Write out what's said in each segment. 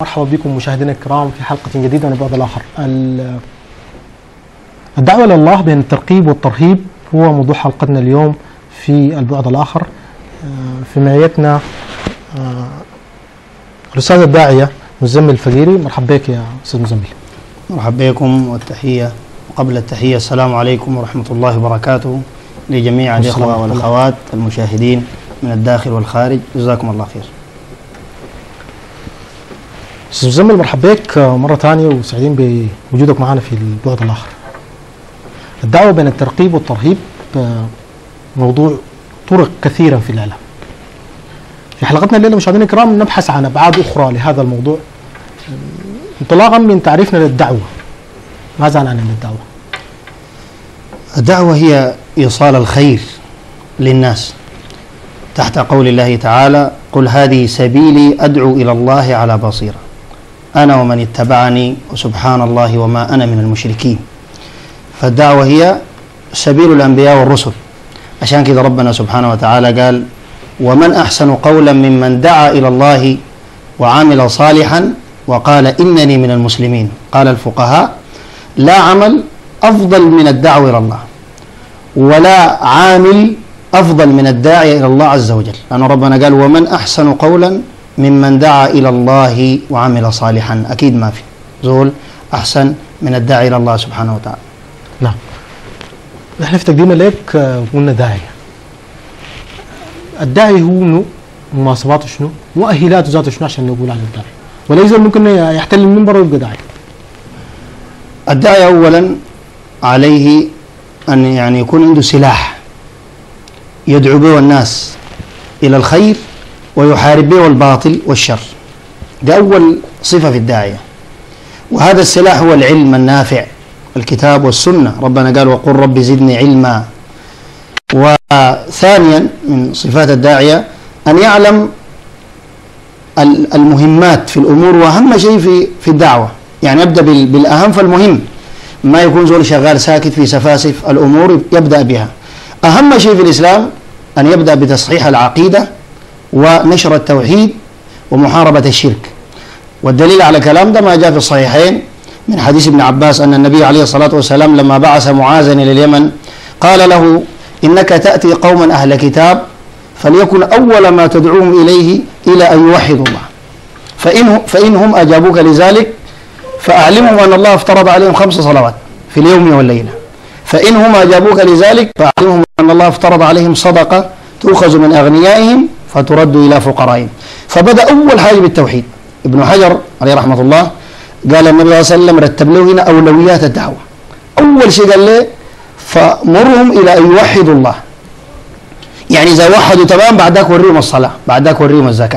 مرحبا بكم مشاهدينا الكرام في حلقة جديدة من البعد الآخر. الدعوة إلى الله بين الترقيب والترهيب هو موضوع حلقتنا اليوم في البعد الآخر. في معيتنا الأستاذ الداعية مزمل الفقيري. مرحبا بك يا أستاذ مزمل. مرحبا بكم، والتحية وقبل التحية السلام عليكم ورحمة الله وبركاته لجميع الإخوة والأخوات المشاهدين من الداخل والخارج، جزاكم الله خير. أستاذ مزمل مرحبا بك مرة ثانية وسعيدين بوجودك معنا في البعد الآخر. الدعوة بين الترقيب والترهيب موضوع طرق كثيرا في الإعلام. في حلقتنا الليلة مشاهدينا الكرام نبحث عن أبعاد أخرى لهذا الموضوع انطلاقا من تعريفنا للدعوة. ماذا نعني بالدعوة؟ الدعوة هي إيصال الخير للناس تحت قول الله تعالى: قل هذه سبيلي أدعو إلى الله على بصيرة أنا ومن اتبعني وسبحان الله وما أنا من المشركين. فالدعوة هي سبيل الأنبياء والرسل، عشان كذا ربنا سبحانه وتعالى قال: ومن أحسن قولا ممن دعا إلى الله وعمل صالحا وقال إنني من المسلمين. قال الفقهاء: لا عمل أفضل من الدعوة إلى الله، ولا عامل أفضل من الداعي إلى الله عز وجل، لأن ربنا قال: ومن أحسن قولا ممن دعا إلى الله وعمل صالحا. أكيد ما في زول أحسن من الداعي إلى الله سبحانه وتعالى. نعم. نحن في تقديمنا لك قلنا داعية. الداعي هو مواصفاته شنو؟ مؤهلاته ذاته شنو عشان نقول عن الداعي؟ وليس ممكن يحتل المنبر ويبقى داعي. الداعي أولا عليه أن يكون عنده سلاح يدعو به الناس إلى الخير ويحارب به الباطل والشر. ده أول صفة في الداعية، وهذا السلاح هو العلم النافع، الكتاب والسنة. ربنا قال: وقل رب زدني علما. وثانيا من صفات الداعية أن يعلم المهمات في الأمور، وأهم شيء في الدعوة يعني يبدأ بالأهم فالمهم، ما يكون زول شغال ساكت في سفاسف الأمور، يبدأ بها. أهم شيء في الإسلام أن يبدأ بتصحيح العقيدة ونشر التوحيد ومحاربة الشرك. والدليل على كلام ده ما جاء في الصحيحين من حديث ابن عباس أن النبي عليه الصلاة والسلام لما بعث معاذا إلى اليمن قال له: إنك تأتي قوما أهل كتاب فليكن أول ما تدعوهم إليه إلى أن يوحدوا الله، فإنهم أجابوك لذلك فأعلمهم أن الله افترض عليهم 5 صلوات في اليوم والليلة، فإنهم أجابوك لذلك فأعلمهم أن الله افترض عليهم صدقة تؤخذ من أغنيائهم فترد إلى فقرائهم. فبدأ أول حاجة بالتوحيد. ابن حجر عليه رحمة الله قال النبي صلى الله عليه وسلم رتب له هنا أولويات الدعوة. أول شيء قال له: فمرهم إلى أن يوحدوا الله، يعني إذا وحدوا تمام بعدك وريهم الصلاة، بعدك وريهم الزكاة.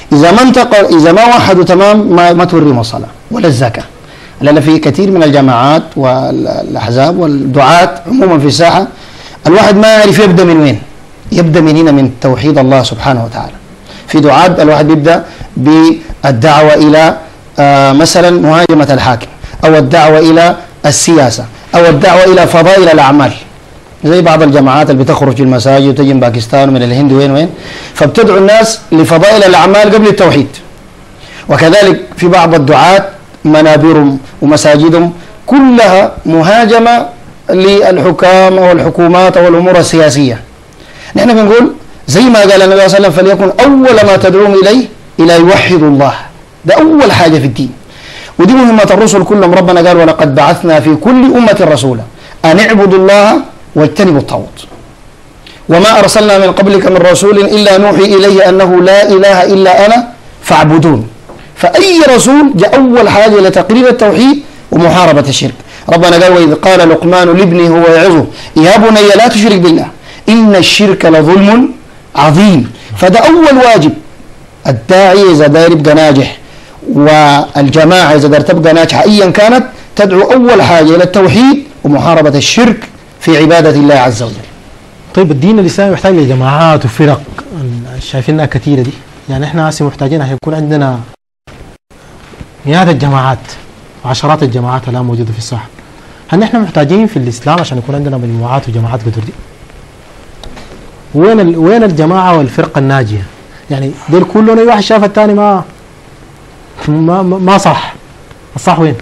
إذا ما وحدوا تمام ما توريهم الصلاة ولا الزكاة. لأن في كثير من الجماعات والأحزاب والدعاة عموما في الساحة الواحد ما يعرف يبدأ من وين. يبدأ من هنا، من توحيد الله سبحانه وتعالى. في دعاة الواحد يبدأ بالدعوة إلى مثلا مهاجمة الحاكم، أو الدعوة إلى السياسة، أو الدعوة إلى فضائل الأعمال، زي بعض الجماعات اللي بتخرج في المساجد وتجي من باكستان ومن الهند وين فبتدعو الناس لفضائل الأعمال قبل التوحيد. وكذلك في بعض الدعاة منابرهم ومساجدهم كلها مهاجمة للحكام والحكومات والأمور السياسية. نحن بنقول زي ما قال النبي صلى الله عليه وسلم: فليكن أول ما تدعوهم إليه إلى يوحدوا الله. ده أول حاجة في الدين، ودي مهمة الرسل كلهم. ربنا قال: ولقد بعثنا في كل أمة رسولا أن اعبدوا الله واجتنبوا الطاغوت وما أرسلنا من قبلك من رسول إلا نوحي إليه أنه لا إله إلا أنا فاعبدون. فأي رسول جاء أول حاجة لتقرير التوحيد ومحاربة الشرك. ربنا قال: وإذ قال لقمان لابنه هو يعظه يا بني لا تشرك بالله إن الشرك لظلم عظيم. فده أول واجب. الداعي إذا داير يبقى ناجح، والجماعة إذا داير تبقى ناجحة أيا كانت، تدعو أول حاجة إلى التوحيد ومحاربة الشرك في عبادة الله عز وجل. طيب الدين الإسلامي يحتاج لجماعات وفرق شايفينها كثيرة دي، يعني إحنا هسه محتاجين عشان يكون عندنا مئات الجماعات وعشرات الجماعات الآن موجودة في الساحة. هل نحن محتاجين في الإسلام عشان يكون عندنا مجموعات وجماعات قدر دي؟ وين الجماعة والفرقة الناجية؟ يعني دول كلهم أي واحد شاف الثاني ما ما صح. الصح وين؟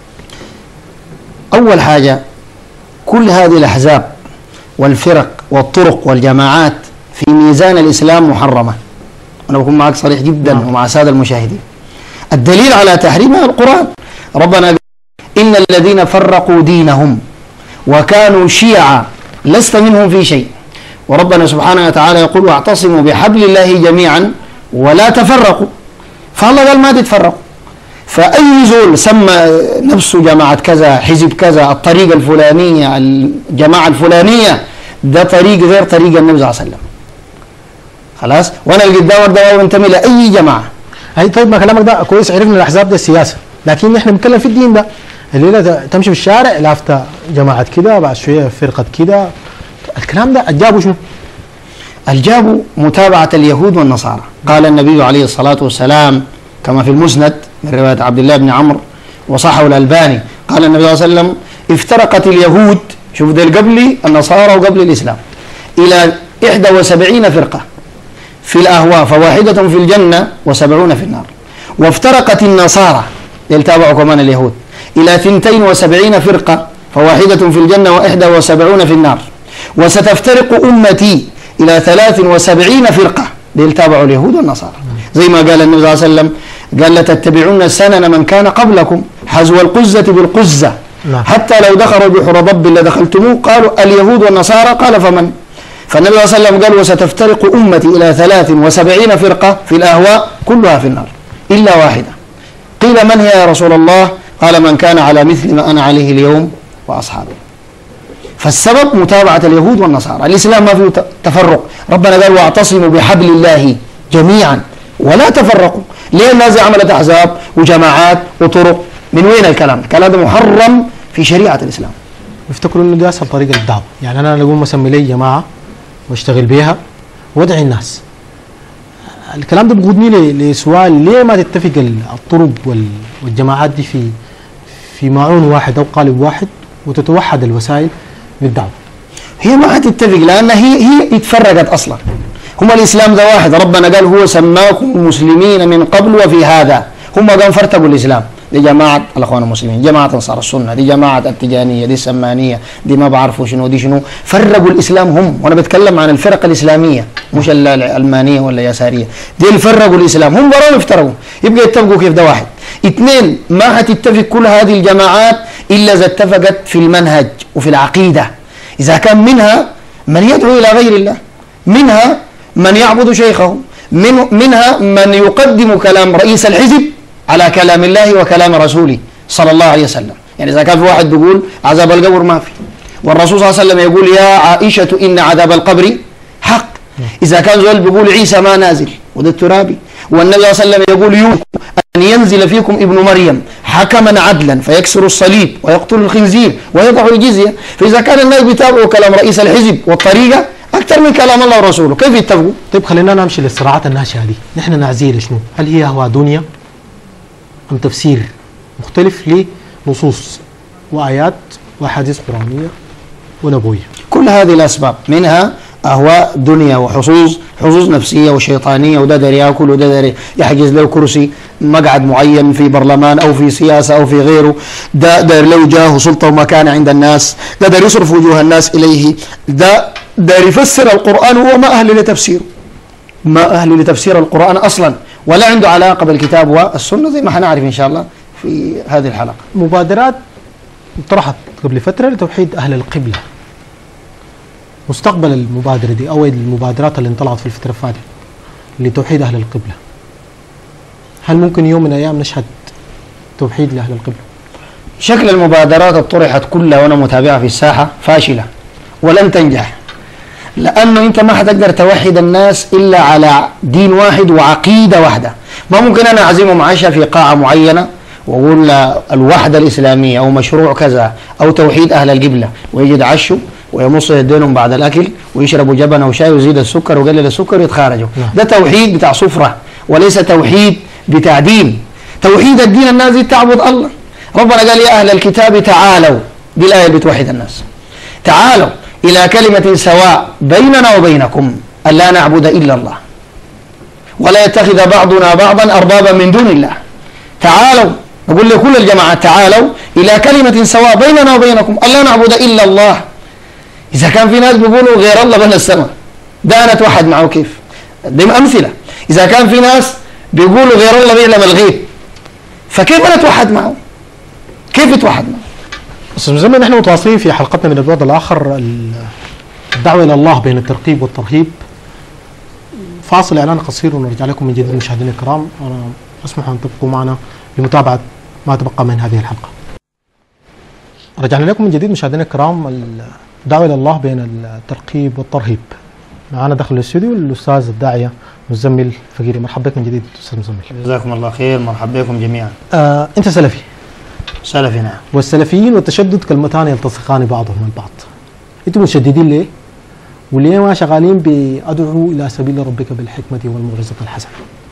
أول حاجة كل هذه الأحزاب والفرق والطرق والجماعات في ميزان الإسلام محرمة. أنا بكون معك صريح جدا ومع السادة المشاهدين. الدليل على تحريمها القرآن. ربنا قال إن الذين فرقوا دينهم وكانوا شيعا لست منهم في شيء. وربنا سبحانه وتعالى يقول واعتصموا بحبل الله جميعا ولا تفرقوا. فالله قال ما تتفرقوا. فأي زول سمى نفسه جماعة كذا، حزب كذا، الطريقة الفلانية، الجماعة الفلانية، ده طريق غير طريق النبي صلى الله عليه وسلم. خلاص؟ وانا اللي قدامك ده بنتمي لاي جماعه. اي طيب ما كلامك ده كويس، عرفنا الاحزاب ده السياسه، لكن احنا بنتكلم في الدين ده. الليله تمشي في الشارع لافته جماعه كده، بعد شويه فرقه كده، الكلام ده جابوا شنو؟ الجابوا متابعه اليهود والنصارى. قال النبي عليه الصلاه والسلام كما في المسند من روايه عبد الله بن عمرو وصححه الالباني، قال النبي صلى الله عليه وسلم افترقت اليهود، شوف ده قبل النصارى وقبل الاسلام، الى 71 فرقه في الأهواء، فواحدة في الجنة و70 في النار. وافترقت النصارى يتابعوا كمان اليهود إلى 72 فرقة، فواحدة في الجنة و71 في النار. وستفترق أمتي إلى 73 فرقة يتابعوا اليهود والنصارى. زي ما قال النبي صلى الله عليه وسلم، قال لتتبعون سنن من كان قبلكم حذو القزة بالقزة حتى لو دخلوا بحر ضب لدخلتموه. قالوا اليهود والنصارى، قال فمن؟ فالنبي صلى الله عليه وسلم قال وستفترق أمتي إلى 73 فرقة في الأهواء كلها في النار إلا واحدة. قيل من هي يا رسول الله؟ قال من كان على مثل ما أنا عليه اليوم وأصحابي. فالسبب متابعة اليهود والنصارى. الإسلام ما فيه تفرق. ربنا قال واعتصموا بحبل الله جميعا ولا تفرقوا. ليه الناس عملت أحزاب وجماعات وطرق؟ من وين الكلام؟ الكلام ده محرم في شريعة الإسلام. يفتكروا إنه دي أسهل طريقة للدعوة. يعني أنا أقوم أسمي لي جماعة واشتغل بيها وادعي الناس. الكلام ده بيقودني لسؤال، ليه ما تتفق الطرق والجماعات دي في معون واحد او قالب واحد وتتوحد الوسائل للدعوه؟ هي ما حتتفق لان هي اتفرقت اصلا. هم الاسلام ده واحد. ربنا قال هو سماكم المسلمين من قبل وفي هذا. هم قام فرتقوا الاسلام، دي جماعة الأخوان المسلمين، جماعة أنصار السنة، دي جماعة التجانية، دي السمانية، دي ما بعرفوا شنو، دي شنو. فرقوا الإسلام هم، وأنا بتكلم عن الفرق الإسلامية مش العلمانية ولا اليسارية، دي اللي فرقوا الإسلام. هم براهم افترقوا، يبقى يتفقوا كيف؟ ده واحد. اثنين، ما حتتفق كل هذه الجماعات إلا إذا اتفقت في المنهج وفي العقيدة. إذا كان منها من يدعو إلى غير الله، منها من يعبد شيخه، منها من يقدم كلام رئيس الحزب على كلام الله وكلام رسوله صلى الله عليه وسلم. يعني إذا كان في واحد بيقول عذاب القبر ما في، والرسول صلى الله عليه وسلم يقول يا عائشة إن عذاب القبر حق. إذا كان زول بيقول عيسى ما نازل وده الترابي، والنبي صلى الله عليه وسلم يقول يوم أن ينزل فيكم ابن مريم حكما عدلا فيكسر الصليب ويقتل الخنزير ويضع الجزية. فإذا كان الناس بيتابعوا كلام رئيس الحزب والطريقة أكثر من كلام الله ورسوله، كيف يتفقوا؟ طيب خلينا نمشي للصراعات الناشئة دي، نحن نعزيه شنو؟ هل هي هو دنيا أم تفسير مختلف لنصوص وآيات وأحاديث قرآنية ونبوية؟ كل هذه الأسباب، منها أهواء دنيا وحظوظ نفسية وشيطانية، وده داري ياكل وده داري يحجز له كرسي مقعد معين في برلمان أو في سياسة أو في غيره، ده دار له جاه وسلطة ومكانة عند الناس، ده دار يصرف وجوه الناس إليه، ده دار يفسر القرآن وهو ما أهل لتفسيره، ما أهل لتفسير القرآن أصلا، ولا عنده علاقة بالكتاب والسنة زي ما حنعرف إن شاء الله في هذه الحلقة. مبادرات طرحت قبل فترة لتوحيد أهل القبلة. مستقبل المبادرة دي أو المبادرات اللي انطلعت في الفترة الفاتحة لتوحيد أهل القبلة، هل ممكن يوم من الأيام نشهد توحيد لأهل القبلة؟ شكل المبادرات الطرحت كلها وأنا متابعة في الساحة فاشلة ولن تنجح، لأنه أنت ما حتقدر توحد الناس إلا على دين واحد وعقيدة واحدة. ما ممكن أنا أعزمهم عشاء في قاعة معينة وأقول الوحدة الإسلامية أو مشروع كذا أو توحيد أهل القبلة، ويجي يتعشوا ويمصوا يدينهم بعد الأكل ويشربوا جبن أو شاي ويزيد السكر ويقلل السكر ويتخارجوا. ده توحيد بتاع صفرة وليس توحيد بتاع دين. توحيد الدين الناس دي تعبد الله. ربنا قال يا أهل الكتاب تعالوا، دي الآية اللي بتوحد الناس، تعالوا إلى كلمة سواء بيننا وبينكم ألا نعبد إلا الله ولا يتخذ بعضنا بعضا أربابا من دون الله. تعالوا نقول لكل الجماعات تعالوا إلى كلمة سواء بيننا وبينكم ألا نعبد إلا الله. إذا كان في ناس بيقولوا غير الله بين السماء، ده أنا أتوحد معه كيف؟ دي أمثلة. إذا كان في ناس بيقولوا غير الله بيعلم الغيب، فكيف أنا أتوحد معه؟ كيف أتوحد معه؟ أستاذ زي ما نحن متواصلين في حلقتنا من البعد الآخر، الدعوة إلى الله بين الترقيب والترهيب. فاصل إعلان قصير ونرجع لكم من جديد مشاهدينا الكرام. أنا أسمح أن تبقوا معنا لمتابعة ما تبقى من هذه الحلقة. رجعنا لكم من جديد مشاهدينا الكرام، الدعوة إلى الله بين الترقيب والترهيب. معنا داخل الاستوديو الأستاذ الداعية مزمل فقيري. مرحبا بك من جديد أستاذ مزمل. جزاكم الله خير، مرحبا بكم جميعا. أنت سلفي. سلفي نعم. والسلفيين والتشدد كلمتان يلتصقان بعضهم البعض. أنتم متشددين ليه؟ وليه ما شغالين بأدعو إلى سبيل ربك بالحكمة والموعظة الحسنة؟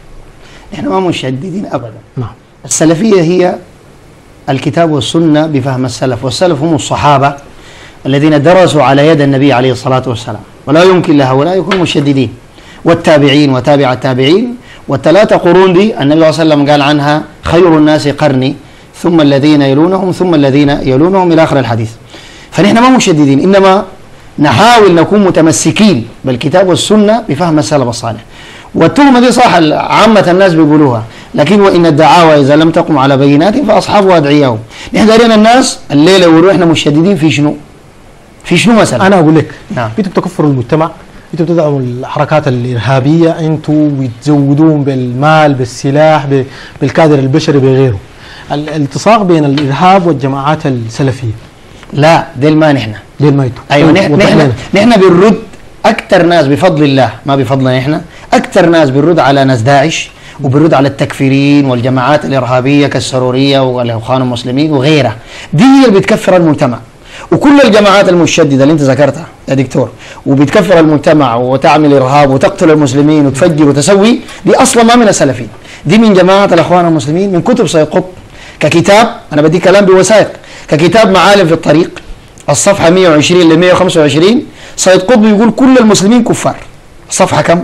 نحن ما مشددين أبدا. نعم. السلفية هي الكتاب والسنة بفهم السلف، والسلف هم الصحابة الذين درسوا على يد النبي عليه الصلاة والسلام، ولا يمكن لهؤلاء يكونوا مشددين. والتابعين وتابع التابعين والثلاثة قرون دي النبي صلى الله عليه وسلم قال عنها خير الناس قرني ثم الذين يلونهم ثم الذين يلونهم إلى آخر الحديث. فنحن ما مشددين، إنما نحاول نكون متمسكين بالكتاب والسنة بفهم السلف الصالح. والتهمة دي صح عامة الناس بيقولوها، لكن وإن الدعاوى إذا لم تقم على بينات فأصحابها أدعياء. نحن دارين الناس الليلة يقولوا إحنا مشددين في شنو؟ في شنو مثلا؟ أنا أقول لك نعم. أنتم بتكفروا المجتمع، أنتم بتدعموا الحركات الإرهابية، أنتم بتزودون بالمال بالسلاح بالكادر البشري بغيره. الالتصاق بين الإرهاب والجماعات السلفية. لا ديل ما نحن. ديل ما أنتم. أيوة نحن بنرد أكثر ناس بفضل الله، ما بفضلنا نحن، أكثر ناس بنرد على ناس داعش وبنرد على التكفيرين والجماعات الإرهابية كالسرورية والإخوان المسلمين وغيرها. دي هي اللي بتكفر المجتمع. وكل الجماعات المشددة اللي انت ذكرتها يا دكتور وبتكفر المجتمع وتعمل إرهاب وتقتل المسلمين وتفجر وتسوي، دي أصلا ما من السلفيين، دي من جماعة الإخوان المسلمين، من كتب سيد قطب. ككتاب أنا بدي كلام بوثائق، ككتاب معالم في الطريق الصفحة 120 ل 125 سيد قطب يقول كل المسلمين كفار. الصفحة كم؟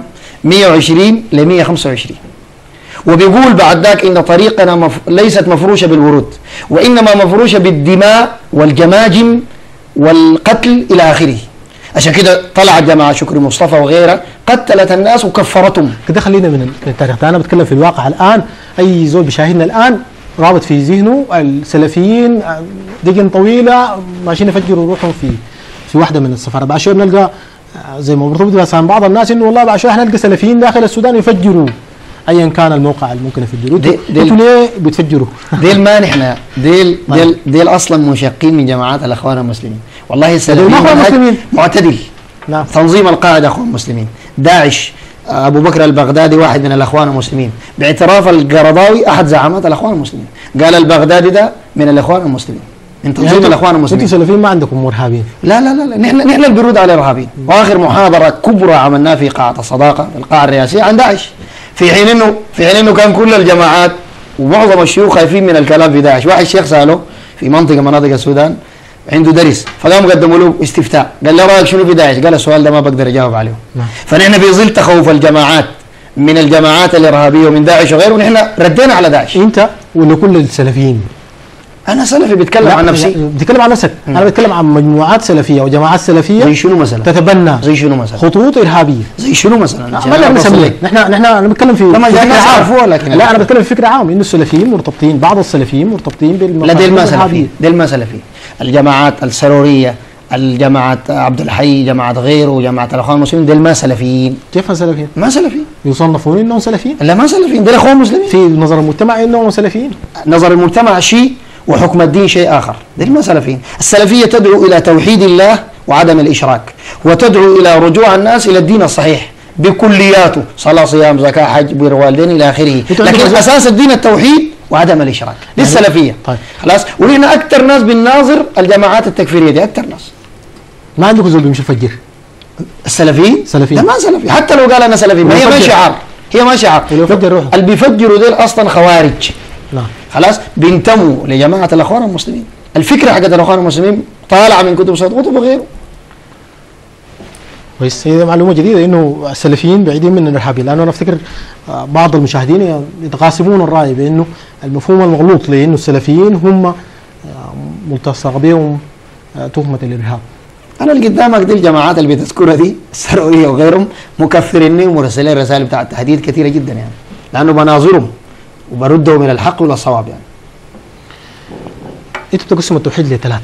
120 ل 125. وبيقول بعد ذاك إن طريقنا ليست مفروشة بالورود، وإنما مفروشة بالدماء والجماجم والقتل إلى آخره. عشان كده طلعت جماعة شكري مصطفى وغيرها قتلت الناس وكفرتهم. كده خلينا من التاريخ ده، أنا بتكلم في الواقع الآن. أي زول بيشاهدنا الآن رابط في ذهنه السلفيين دقن طويلة ماشيين يفجروا روحهم في واحدة من السفارات. بعد شوية بنلقى زي ما مرتبط بلسان بعض الناس إنه والله بعد شوية حنلقى سلفيين داخل السودان يفجروا ايا كان الموقع الممكن يفجروا. انتوا ليه بتفجروا؟ ديل ما نحن ديل اصلا منشقين من جماعات الاخوان المسلمين. والله السلفيين معتدل. نعم. تنظيم القاعده اخوان المسلمين، داعش، ابو بكر البغدادي واحد من الاخوان المسلمين، باعتراف القرضاوي احد زعامات الاخوان المسلمين، قال البغدادي ده من الاخوان المسلمين، من تنظيم يعني الاخوان المسلمين. انتوا سلفيين ما عندكم مرهابين؟ لا لا لا نحن اللي بنرد على الارهابيين. واخر محاضره كبرى عملناها في قاعه الصداقه القاعه الرئاسيه عن داعش، في حين انه كان كل الجماعات ومعظم الشيوخ خايفين من الكلام في داعش. واحد شيخ ساله في مناطق السودان عنده درس، فقام قدموا له استفتاء، قال له رايك شنو في داعش؟ قال السؤال ده ما بقدر اجاوب عليه. فنحن في ظل تخوف الجماعات من الجماعات الارهابيه ومن داعش وغيره ونحن ردينا على داعش. انت ولا كل السلفيين؟ انا سلفي بتكلم عن نفسي. بتتكلم عن نفسك. انا بتكلم عن مجموعات سلفيه وجماعات سلفيه. زي شنو مثلا؟ تتبنى زي شنو مثلا؟ خطوط ارهابيه. زي شنو مثلا؟ ما نقدر نسميه. نحن انا بتكلم في فكره عام. لكن لا انا بتكلم في فكره عام انه السلفيين مرتبطين، بعض السلفيين مرتبطين لا ديل ما سلفي. الجماعات السروريه، الجماعة عبد الحي، جماعة غيره، جماعة الأخوان المسلمين، ديل ما سلفيين. كيف سلفيين؟ ما سلفيين. يصنفون إنهم سلفيين؟ لا ما سلفيين، ديل أخوان مسلمين. في نظر المجتمع إنهم سلفيين. نظر المجتمع شيء وحكم الدين شيء آخر، ديل ما سلفيين. السلفية تدعو إلى توحيد الله وعدم الإشراك، وتدعو إلى رجوع الناس إلى الدين الصحيح بكلياته، صلاة صيام زكاة حج بر والدين إلى آخره، لكن أساس الدين التوحيد وعدم الإشراك. دي السلفية. طيب. خلاص، ونحن أكثر ناس بنناظر الجماعات التكفيرية دي، أكثر ناس. ما عندكم زول بيمشي يفجر؟ السلفيين؟ سلفيين. لا ما سلفي، حتى لو قال أنا سلفي ما هي ما شعار، هي ما شعار. اللي بيفجروا دول أصلا خوارج. نعم. خلاص، بينتموا لجماعة الأخوان المسلمين. الفكرة حقت الأخوان المسلمين طالعة من كتب سيد قطب وغيره. كويس، هي معلومه جديده انه السلفيين بعيدين من الارهابيين، لانه انا افتكر بعض المشاهدين يتقاسمون الراي بانه المفهوم المغلوط لانه السلفيين هم ملتصق بهم تهمه الارهاب. انا اللي قدامك دي الجماعات اللي بتذكرها دي السرويه وغيرهم مكفرين ومرسلين رسائل بتاعت تهديد كثيره جدا يعني، لانه بناظرهم وبردهم الى الحق والى الصواب يعني. انتوا بتقسموا التوحيد لثلاثه،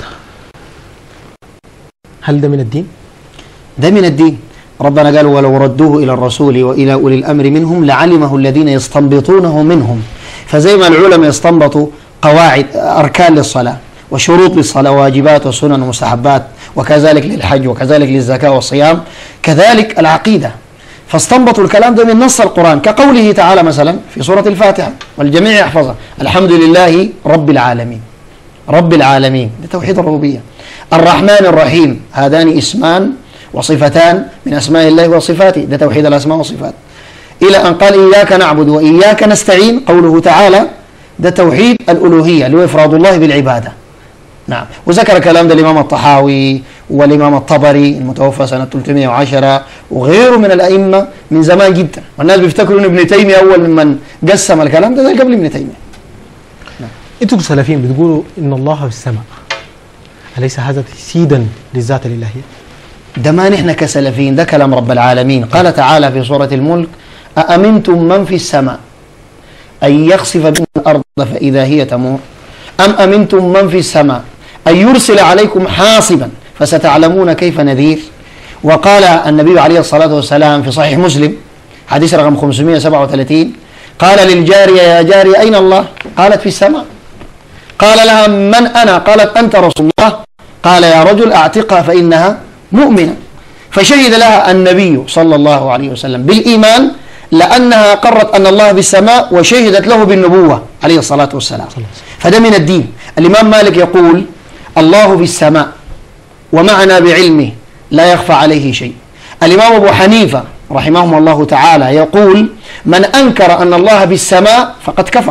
هل ده من الدين؟ ده من الدين. ربنا قال ولو ردوه الى الرسول والى اولي الامر منهم لعلمه الذين يستنبطونه منهم. فزي ما العلماء يستنبطوا قواعد اركان للصلاه وشروط للصلاه وواجبات وسنن ومستحبات، وكذلك للحج وكذلك للزكاه والصيام، كذلك العقيده. فاستنبطوا الكلام ده من نص القران، كقوله تعالى مثلا في سوره الفاتحه والجميع يحفظها: الحمد لله رب العالمين. رب العالمين ده توحيد الربوبيه. الرحمن الرحيم هذان اسمان وصفتان من اسماء الله وصفاته، ده توحيد الاسماء والصفات. الى ان قال اياك نعبد واياك نستعين، قوله تعالى ده توحيد الالوهيه اللي هو افراد الله بالعباده. نعم، وذكر الكلام ده الامام الطحاوي والامام الطبري المتوفى سنه 310 وغيره من الائمه من زمان جدا، والناس بيفتكروا ان ابن تيميه اول من قسم الكلام ده قبل ابن تيميه. نعم. انتم سلفيين بتقولوا ان الله في السماء، اليس هذا تجسيدا للذات الالهيه؟ ده ما نحن كسلفيين، ده كلام رب العالمين. قال تعالى في سوره الملك: أأمنتم من في السماء أن يخسف بكم الأرض فإذا هي تمور أم أمنتم من في السماء أن يرسل عليكم حاصبا فستعلمون كيف نذير. وقال النبي عليه الصلاة والسلام في صحيح مسلم حديث رقم 537: قال للجارية: يا جارية أين الله؟ قالت: في السماء. قال لها: من أنا؟ قالت: أنت رسول الله. قال: يا رجل أعتقها فإنها مؤمنة. فشهد لها النبي صلى الله عليه وسلم بالإيمان لأنها قرت أن الله بالسماء وشهدت له بالنبوة عليه الصلاة والسلام. فده من الدين. الإمام مالك يقول: الله في السماء ومعنا بعلمه لا يخفى عليه شيء. الإمام أبو حنيفة رحمه الله تعالى يقول: من أنكر أن الله بالسماء فقد كفر.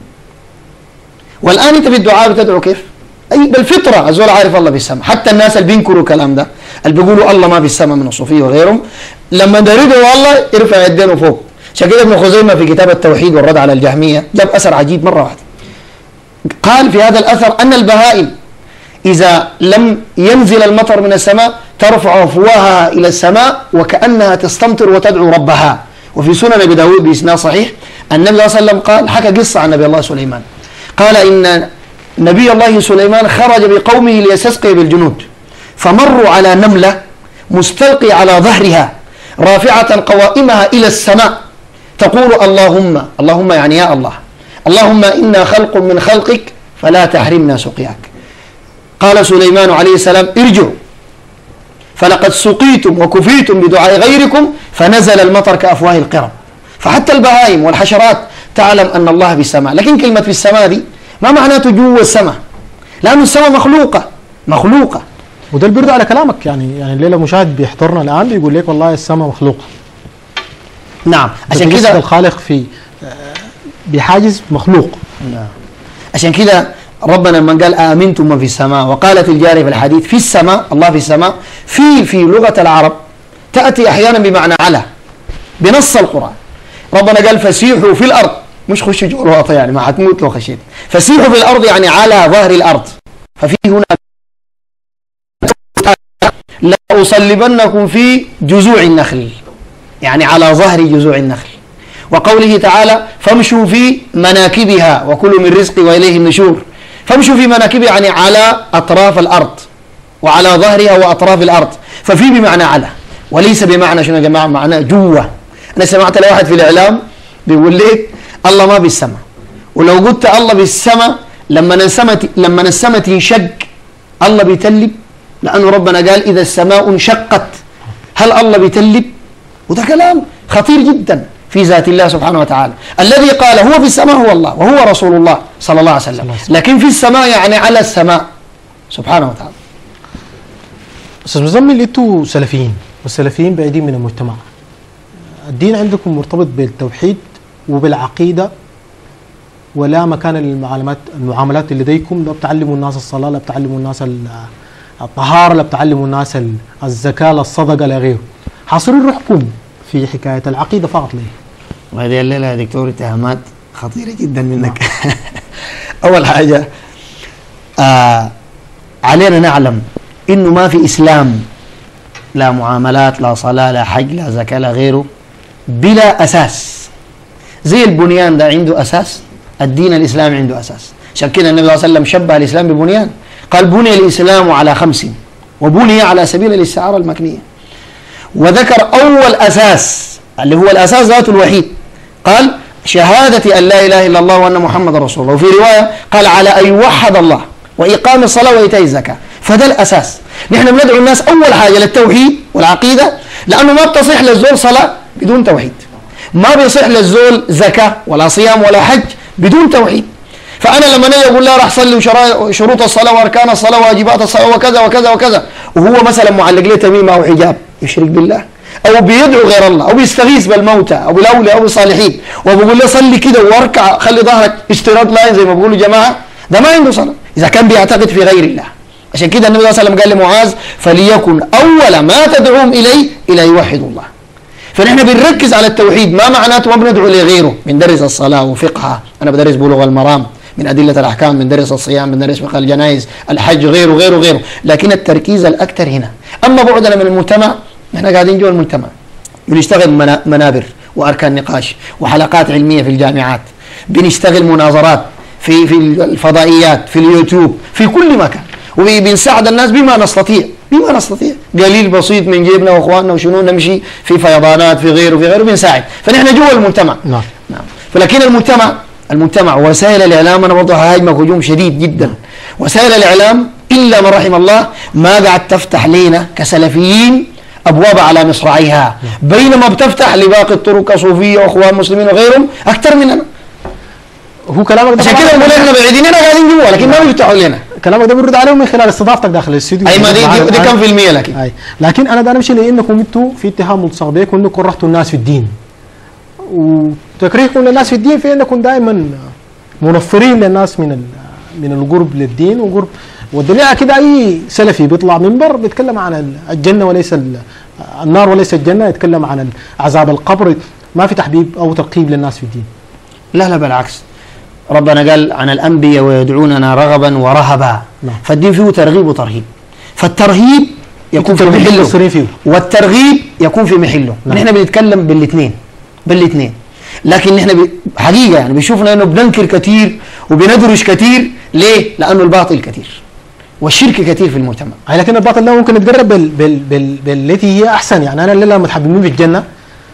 والآن أنت بالدعاء بتدعو كيف؟ أي بالفطرة الزول عارف الله بالسماء. حتى الناس اللي بينكروا الكلام ده اللي بيقولوا الله ما بالسماء من الصوفية وغيرهم، لما درجوا والله يرفع يدينه فوق. عشان كده ابن خزيمة في كتاب التوحيد والرد على الجهمية جاب أثر عجيب مرة واحدة. قال في هذا الأثر أن البهائم إذا لم ينزل المطر من السماء ترفع أفواهها إلى السماء وكأنها تستمطر وتدعو ربها. وفي سنن أبي داود بإسناد صحيح النبي صلى الله عليه وسلم قال، حكى قصة عن نبي الله سليمان، قال إن نبي الله سليمان خرج بقومه ليستسقي بالجنود، فمروا على نملة مستلقي على ظهرها رافعة قوائمها إلى السماء تقول: اللهم، اللهم يعني يا الله، اللهم إنا خلق من خلقك فلا تحرمنا سقياك. قال سليمان عليه السلام: ارجعوا فلقد سقيتم وكفيتم بدعاء غيركم فنزل المطر كأفواه القرب. فحتى البهائم والحشرات تعلم أن الله بالسماء. لكن كلمة في السماء دي ما معناته جوا السماء، لأن السماء مخلوقة. وده اللي بيرد على كلامك، يعني الليله مشاهد بيحضرنا الان بيقول لك والله السماء مخلوقه. نعم، عشان كده الخالق في بحاجز مخلوق. نعم، عشان كده ربنا من قال آمنتم من في السماء، وقالت الجارية في الحديث في السماء، الله في السماء، في لغة العرب تأتي أحيانا بمعنى على بنص القرآن. ربنا قال فسيحوا في الأرض، مش خشوا جوا الوطن يعني ما حتموت لو خشيت. فسيحوا في الأرض يعني على ظهر الأرض. ففي هنا لأصلبنكم في جذوع النخل، يعني على ظهر جذوع النخل. وقوله تعالى فامشوا في مناكبها وكلوا من رزقي وإليه النشور. فامشوا في مناكبها يعني على أطراف الأرض وعلى ظهرها وأطراف الأرض. ففي بمعنى على وليس بمعنى شنو يا جماعة؟ معنى جوه. أنا سمعت لواحد في الإعلام بيقول لك الله ما بالسماء، ولو قلت الله بالسماء لما السماء تنشق الله بيتلب، لأنه ربنا قال إذا السماء انشقت. هل الله بيتلب؟ وده كلام خطير جدا في ذات الله سبحانه وتعالى. الذي قال هو في السماء هو الله وهو رسول الله صلى الله عليه وسلم، لكن في السماء يعني على السماء سبحانه وتعالى. أستاذ مزمل، أنتوا سلفيين والسلفيين بعيدين من المجتمع. الدين عندكم مرتبط بالتوحيد وبالعقيدة، ولا مكان المعاملات اللي لديكم. لا بتعلموا الناس الصلاة، لا بتعلموا الناس الطهارة، لا بتعلموا الناس الزكاة، لا الصدقة، لا غيره. حاصرين روحكم في حكايه العقيده فقط ليه؟ وهذه الليله يا دكتور اتهامات خطيره جدا منك. اول حاجه علينا نعلم انه ما في اسلام، لا معاملات، لا صلاه، لا حج، لا زكاه، لا غيره، بلا اساس. زي البنيان ده عنده اساس، الدين الاسلامي عنده اساس. عشان كده النبي صلى الله عليه وسلم شبه الاسلام ببنيان، قال بني الاسلام على 5 وبني على سبيل الاستعاره المكنيه. وذكر اول اساس اللي هو الاساس ذاته الوحيد، قال شهاده ان لا اله الا الله وان محمد رسول الله. وفي روايه قال على ان يوحد الله واقام الصلاه وايتاء الزكاه. فده الاساس. نحن بندعو الناس اول حاجه للتوحيد والعقيده، لانه ما بتصح للزول صلاه بدون توحيد، ما بيصح للزول زكاه ولا صيام ولا حج بدون توحيد. فانا لما نجي اقول لا راح صلي وشروط الصلاه واركان الصلاه وواجبات الصلاه وكذا وكذا وكذا، وهو مثلا معلق له تميمه او حجاب، يشرك بالله، او بيدعو غير الله، او بيستغيث بالموتى او بالاولياء او بالصالحين، وبقول له صلي كده واركع خلي ظهرك اشتراط لاين زي ما بيقولوا جماعه، ده ما عنده صلاه اذا كان بيعتقد في غير الله. عشان كده النبي صلى الله عليه وسلم قال لمعاذ فليكن اول ما تدعوهم اليه الى يوحدوا الله. فنحن بنركز على التوحيد، ما معناته ما بندعو لغيره. بندرس الصلاه وفقهها، انا بدرس بلوغ المرام من ادله الاحكام، بندرس الصيام، بندرس فقه الجنائز، الحج، غيره غيره غيره، لكن التركيز الاكثر هنا. اما بعدنا من المجتمع، نحن قاعدين جوا المجتمع بنشتغل منابر واركان نقاش وحلقات علميه في الجامعات، بنشتغل مناظرات في الفضائيات، في اليوتيوب، في كل مكان، وبنساعد الناس بما نستطيع قليل بسيط من جيبنا واخواننا وشنو، نمشي في فيضانات في غيره بنساعد. فنحن جوا المجتمع. نعم. فلكن المجتمع وسائل الاعلام انا وضعها هاجمه هجوم شديد جدا. وسائل الاعلام الا من رحم الله ما قاعد تفتح لنا كسلفيين ابواب على مصراعيها، بينما بتفتح لباقي الطرق كصوفيه واخوان مسلمين وغيرهم اكثر مننا. هو كلامك ده عشان كده بنقول احنا بعيدين، هنا قاعدين جوا لكن ما بيفتحوا لنا. كلامك ده بيرد عليهم من خلال استضافتك داخل الاستوديو. اي ما دي كم في المية لكن. لكن انا ده نمشي لانكم انتم في اتهام ملتصق بكم انكم كرهتوا الناس في الدين. وتكريهكم للناس في الدين في انكم دائما منفرين للناس من القرب للدين وقرب. والدليل كده اي سلفي بيطلع منبر بيتكلم عن الجنه وليس النار وليس الجنه، يتكلم عن عذاب القبر، ما في تحبيب او ترقيب للناس في الدين. لا بالعكس، ربنا قال عن الانبياء ويدعوننا رغبا ورهبا. فالدين فيه ترغيب وترهيب، فالترهيب يكون في محله والترغيب يكون في محله. نحن بنتكلم بالاثنين لكن نحن حقيقه يعني بيشوفنا انه بننكر كثير وبندرج كثير. ليه؟ لانه الباطل كثير والشرك كثير في المجتمع. لكن الباطل ده ممكن يتقرب بالتي هي احسن. يعني انا لما تحببني بالجنه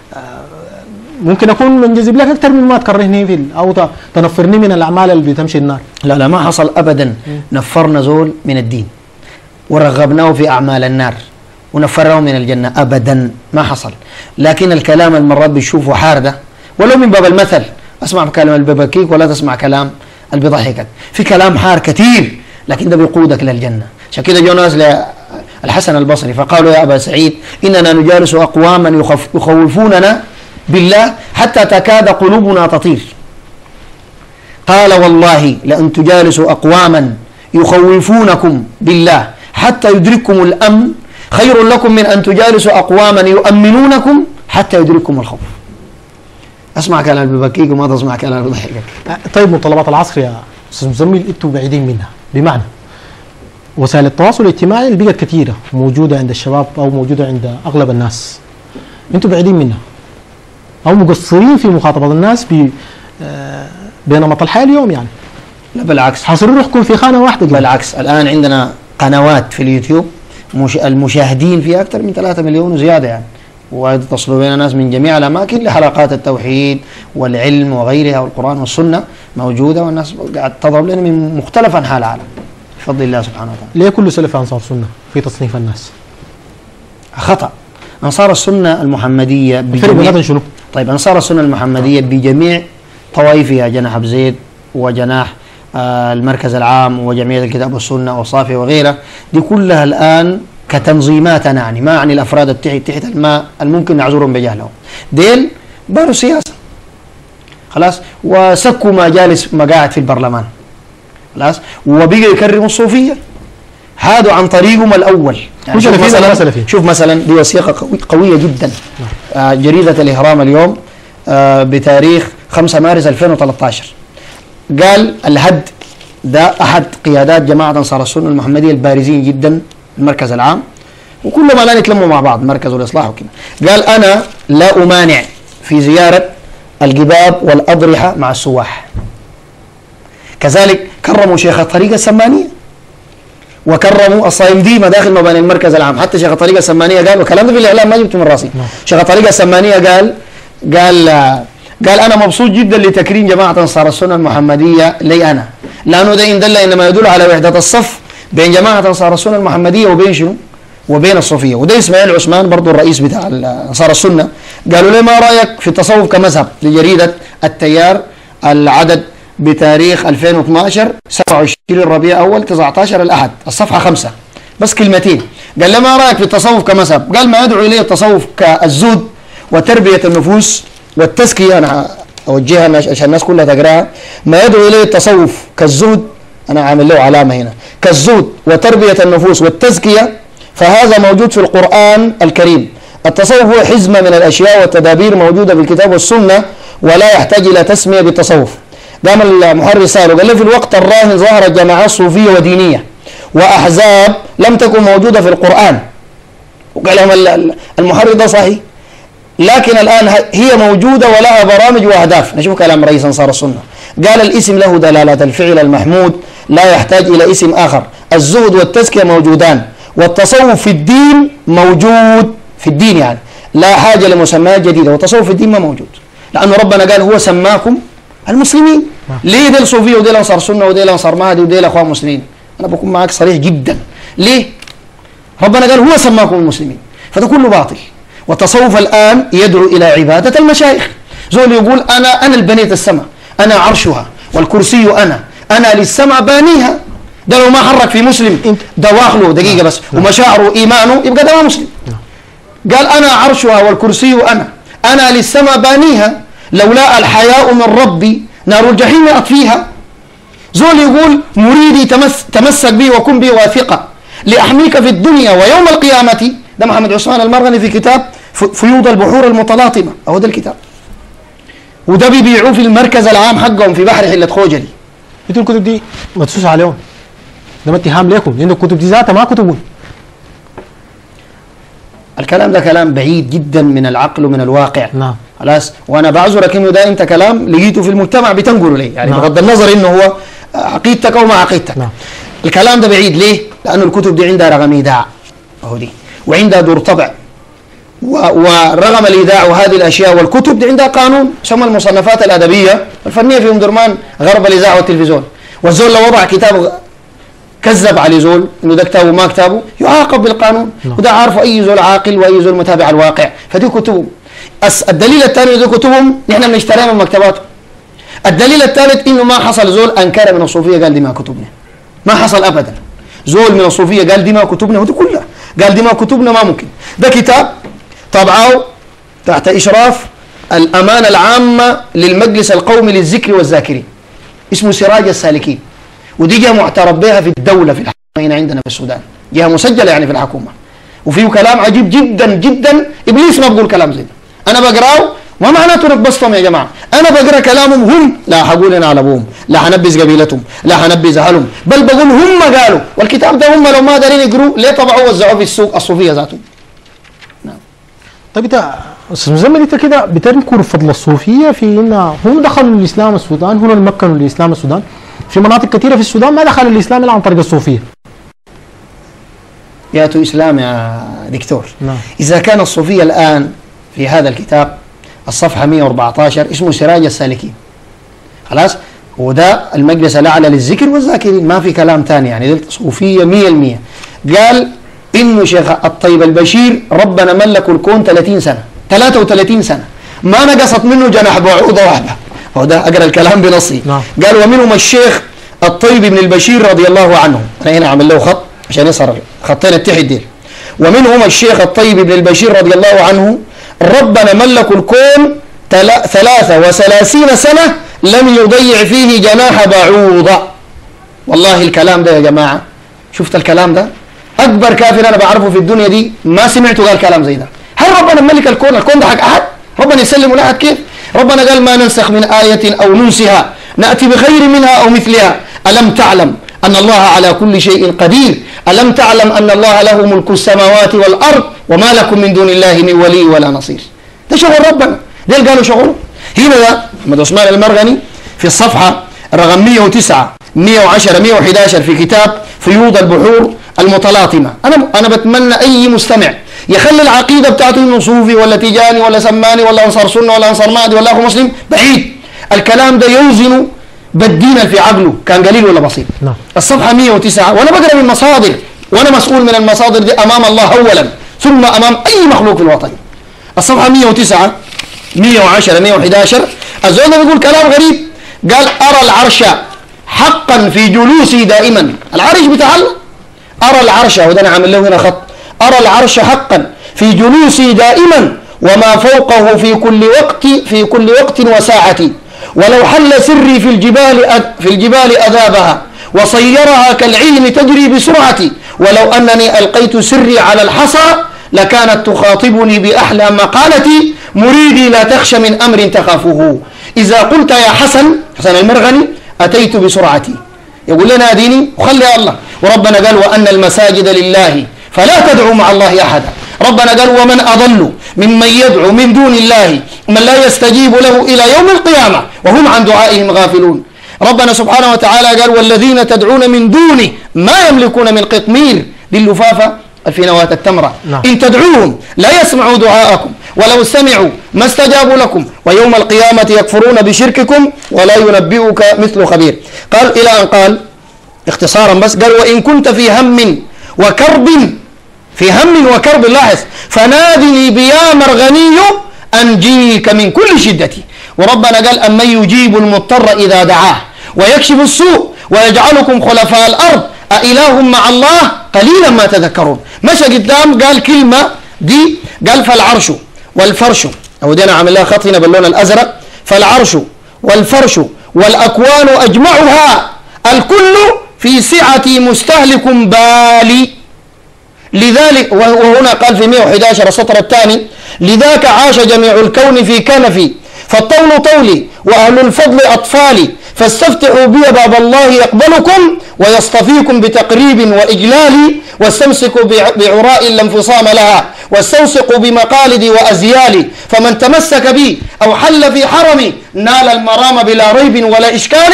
ممكن اكون منجذب لك اكثر من ما تكرهني في او تنفرني من الاعمال اللي بتمشي النار. لا ما حصل ابدا. نفرنا زول من الدين ورغبناه في اعمال النار ونفرناه من الجنه، ابدا ما حصل. لكن الكلام المرات بتشوفه حارده، ولو من باب المثل، اسمع كلام اللي ببكيك ولا تسمع كلام اللي بيضحكك. في كلام حار كثير لكن ده بيقودك للجنه. عشان كده جو ناس للحسن البصري فقالوا يا ابا سعيد اننا نجالس اقواما يخوفوننا بالله حتى تكاد قلوبنا تطير. قال والله لأن تجالسوا أقواما يخوفونكم بالله حتى يدرككم الأمن خير لكم من أن تجالسوا أقواما يؤمنونكم حتى يدرككم الخوف. أسمع كلام ببكيك وما تسمع كلام بضحكك. طيب متطلبات العصر يا أستاذ مزمل أنتم بعيدين منها، بمعنى وسائل التواصل الاجتماعي اللي بقت كثيرة موجودة عند الشباب أو موجودة عند أغلب الناس، أنتم بعيدين منها أو مقصرين في مخاطبة الناس بنمط الحياة اليوم. يعني لا بالعكس، حاصرين روحكم في خانة واحدة. بالعكس الآن عندنا قنوات في اليوتيوب المشاهدين فيها أكثر من 3 مليون وزيادة يعني، ويتصلوا بين ناس من جميع الأماكن لحلقات التوحيد والعلم وغيرها والقرآن والسنة موجودة، والناس قاعد تضرب لنا من مختلف أنحاء العالم بفضل الله سبحانه وتعالى. ليه كل سلف أنصار سنة في تصنيف الناس؟ خطأ. أنصار السنة المحمدية بجميع شنو؟ طيب أنصار السنة المحمدية بجميع طوائفها، جناح أبو زيد وجناح المركز العام وجمعية الكتاب والسنة والصافي وغيرها، دي كلها الآن كتنظيمات يعني ما عن الأفراد تحت الماء الممكن نعذرهم بجهلهم. ديل باروا سياسة خلاص، وسكوا مقاعد في البرلمان خلاص، وبقوا يكرموا الصوفية، هادوا عن طريقهم الأول يعني شوف مثلا دي وثيقة قوية جدا. جريدة الإهرام اليوم بتاريخ 5 مارس 2013 قال الهد ده أحد قيادات جماعة أنصار السنة المحمدية البارزين جدا المركز العام، وكلهم الآن يتلموا مع بعض مركز الإصلاح وكذا. قال أنا لا أمانع في زيارة القباب والأضرحة مع السواح. كذلك كرموا شيخ الطريقة السمانية وكرموا الصايمدي مداخل مباني المركز العام. حتى شيخ الطريقة السمانية قال، وكلام ده في الإعلام ما جبته من راسي، شيخ الطريقة السمانية قال أنا مبسوط جدا لتكريم جماعة أنصار السنة المحمدية لي أنا، لأنه ده إن دل إنما يدل على وحدة الصف بين جماعة أنصار السنة المحمدية وبين شنو؟ وبين الصوفية. وده إسماعيل عثمان برضو الرئيس بتاع أنصار السنة قالوا لي ما رأيك في التصوف كمذهب لجريدة التيار العدد بتاريخ 2012 27 ربيع أول 19 الأحد الصفحة 5 بس كلمتين. قال لي ما رأيك في التصوف كمذهب؟ قال ما يدعو إليه التصوف كالزهد وتربية النفوس والتزكية، أنا أوجهها عشان الناس كلها تقراها، ما يدعو إليه التصوف كالزهد، أنا عامل له علامة هنا، كالزهد وتربية النفوس والتزكية، فهذا موجود في القرآن الكريم. التصوف هو حزمة من الأشياء والتدابير موجودة في الكتاب والسنة ولا يحتاج إلى تسمية بالتصوف. قام المحرر سأله قال له في الوقت الراهن ظهرت جماعات صوفية ودينية وأحزاب لم تكن موجودة في القرآن، وقال لهم المحرر ده صحيح، لكن الآن هي موجودة ولها برامج وأهداف. نشوف كلام رئيس أنصار السنة، قال الاسم له دلالة الفعل المحمود لا يحتاج إلى اسم آخر، الزهد والتزكية موجودان، والتصوف في الدين موجود في الدين، يعني لا حاجة لمسميات جديدة، والتصوف في الدين ما موجود، لأنه ربنا قال هو سماكم المسلمين. ليه ديل صوفية وديل أنصار سنة وديل أنصار مهدي وديل أخوان مسلمين؟ أنا بكون معك صريح جدا، ليه؟ ربنا قال هو سماكم المسلمين، فده كله باطل. والتصوف الآن يدعو إلى عبادة المشايخ. زول يقول أنا اللي بنيت السماء، أنا عرشها والكرسي أنا للسماء بانيها. ده لو ما حرك في مسلم دواخله دقيقة بس ومشاعره إيمانه يبقى ده ما مسلم. قال أنا عرشها والكرسي أنا للسماء بانيها، لولا الحياء من ربي نار الجحيم أطفيها. زول يقول مريدي تمسك بي وكن بي واثقة لأحميك في الدنيا ويوم القيامة. ده محمد عثمان المرغني في كتاب فيوض البحور المتلاطمة، أهو ده الكتاب، وده بيبيعوه في المركز العام حقهم في بحر حلة خوجلي. انتوا الكتب دي مدسوس عليهم، ده اتهام لكم لأن الكتب دي ذاتها ما كتبون. الكلام ده كلام بعيد جدا من العقل ومن الواقع. نعم خلاص، وانا بعذرك انه ده انت كلام لقيته في المجتمع بتنقله ليه، يعني نعم. بغض النظر انه هو عقيدتك او ما عقيدتك. نعم. الكلام ده بعيد ليه؟ لانه الكتب دي عندها رقم ايداع اهو دي، وعندها دور طبع، ورغم الايداع وهذه الاشياء والكتب دي عندها قانون يسمى المصنفات الادبيه الفنيه في ام درمان غرب الاذاعه والتلفزيون. والزول لو وضع كتاب كذب على زول انه ده كتابه ما كتابه يعاقب بالقانون. وده عارفه اي زول عاقل واي زول متابع الواقع. فدي كتبهم. الدليل الثاني دي كتبهم نحن بنشتريها من مكتباتهم. الدليل الثالث انه ما حصل زول انكر من الصوفيه قال دي ما كتبنا، ما حصل ابدا. زول من الصوفيه قال دي ما كتبنا، ودي كلها قال دي ما كتبنا ما ممكن. ده كتاب طبعه تحت اشراف الامانه العامه للمجلس القومي للذكر والذاكرين، اسمه سراج السالكين، ودي جهه معترف بها في الدوله في الحكومه هنا عندنا في السودان، جهه مسجله يعني في الحكومه، وفيه كلام عجيب جدا جدا. ابليس ما بقول كلام زي ده، انا بقراه ما معناته انك بسطهم يا جماعه، انا بقرا كلامهم هم، لا حقول انا على ابوهم، لا حنبذ قبيلتهم، لا حنبذ اهلهم، بل بقول هم قالوا، والكتاب ده هم لو ما دارين يقروا ليه طبعوه وزعوه في السوق الصوفيه ذاتهم. نعم. طيب انت استاذ مزمل انت كده بتنكر فضل الصوفيه في ان هم دخلوا الاسلام السودان، هم اللي مكنوا الاسلام السودان، في مناطق كثيره في السودان ما دخل الاسلام الا عن طريق الصوفيه. ياتوا اسلام يا دكتور. نعم. اذا كان الصوفيه الان في هذا الكتاب الصفحه 114 اسمه سراج السالكين، خلاص، وده المجلس الاعلى للذكر والذاكرين، ما في كلام ثاني، يعني ده صوفيه 100%. قال انه شيخ الطيب البشير ربنا ملك الكون 30 سنه 33 سنه ما نقصت منه جناح بعوضه واحده، هو ده اقرا الكلام بنصي. نعم. قال ومنهم الشيخ الطيب بن البشير رضي الله عنه، انا هنا عامل له خط عشان يصير خطين التحت ديل. ومنهم الشيخ الطيب بن البشير رضي الله عنه ربنا ملك الكون 33 سنة لم يضيع فيه جناح بعوضة. والله الكلام ده يا جماعة، شفت الكلام ده أكبر كافر أنا بعرفه في الدنيا دي ما سمعته قال كلام زي ده. هل ربنا ملك الكون؟ الكون ده حق أحد؟ ربنا يسلم لأحد كيف؟ ربنا قال ما ننسخ من آية أو ننسها نأتي بخير منها أو مثلها. ألم تعلم أن الله على كل شيء قدير؟ ألم تعلم أن الله له ملك السماوات والأرض وما لكم من دون الله من ولي ولا نصير. ده شغل ربنا. ده قالوا شغله. هنا ده محمد عثمان المرغني في الصفحة رقم 109 110 111 في كتاب فيوض البحور المتلاطمة. أنا بتمنى أي مستمع يخلي العقيدة بتاعته إنه صوفي ولا تيجاني ولا سماني ولا أنصار سنة ولا أنصار مهدي ولا أخو مسلم بعيد. الكلام ده يوزن بالدين في عقله كان قليل ولا بسيط. الصفحة 109 وأنا بقرأ من مصادر وأنا مسؤول من المصادر دي أمام الله أولا ثم أمام أي مخلوق في الوطن. الصفحة 109 110 111 الزول ده بيقول كلام غريب. قال أرى العرش حقا في جلوسي دائما. العرش بتاع الله أرى العرش وده أنا عامل له هنا خط. أرى العرش حقا في جلوسي دائما وما فوقه في كل وقت وساعة. ولو حل سري في الجبال أذابها وصيرها كالعلم تجري بسرعتي. ولو أنني ألقيت سري على الحصى لكانت تخاطبني بأحلى مقالتي مريدي لا تخشى من أمر تخافه. إذا قلت يا حسن المرغني أتيت بسرعتي. يقول لنا ديني وخلي الله. وربنا قال وأن المساجد لله فلا تدعوا مع الله أحدا. ربنا قال ومن أضل ممن يدعو من دون الله من لا يستجيب له إلى يوم القيامة وهم عن دعائهم غافلون. ربنا سبحانه وتعالى قال والذين تدعون من دونه ما يملكون من قطمير. دي اللفافة في نواة التمرة. إن تدعوهم لا يسمعوا دعاءكم ولو سمعوا ما استجابوا لكم ويوم القيامة يكفرون بشرككم ولا ينبئك مثل خبير. قال إلى أن قال اختصارا بس قال وإن كنت في هم وكرب لاحظ فنادني بيا مرغني أنجيك من كل شدتي. وربنا قال أمن يجيب المضطر إذا دعاه ويكشف السوء ويجعلكم خلفاء الأرض أإله مع الله قليلا ما تذكرون. مشى قدام قال كلمة دي قال فالعرش والفرش أو دي أنا عامل لها خط هنا باللون الأزرق. فالعرش والفرش والأكوان أجمعها الكل في سعتي مستهلك بالي. لذلك وهنا قال في 111 السطر الثاني لذاك عاش جميع الكون في كنفي فالطول طولي وأهل الفضل أطفالي فاستفتحوا بي باب الله يقبلكم ويصطفيكم بتقريب وإجلال واستمسكوا بعراء لا انفصام لها واستوثقوا بمقالدي وأزيالي فمن تمسك بي أو حل في حرمي نال المرام بلا ريب ولا إشكال.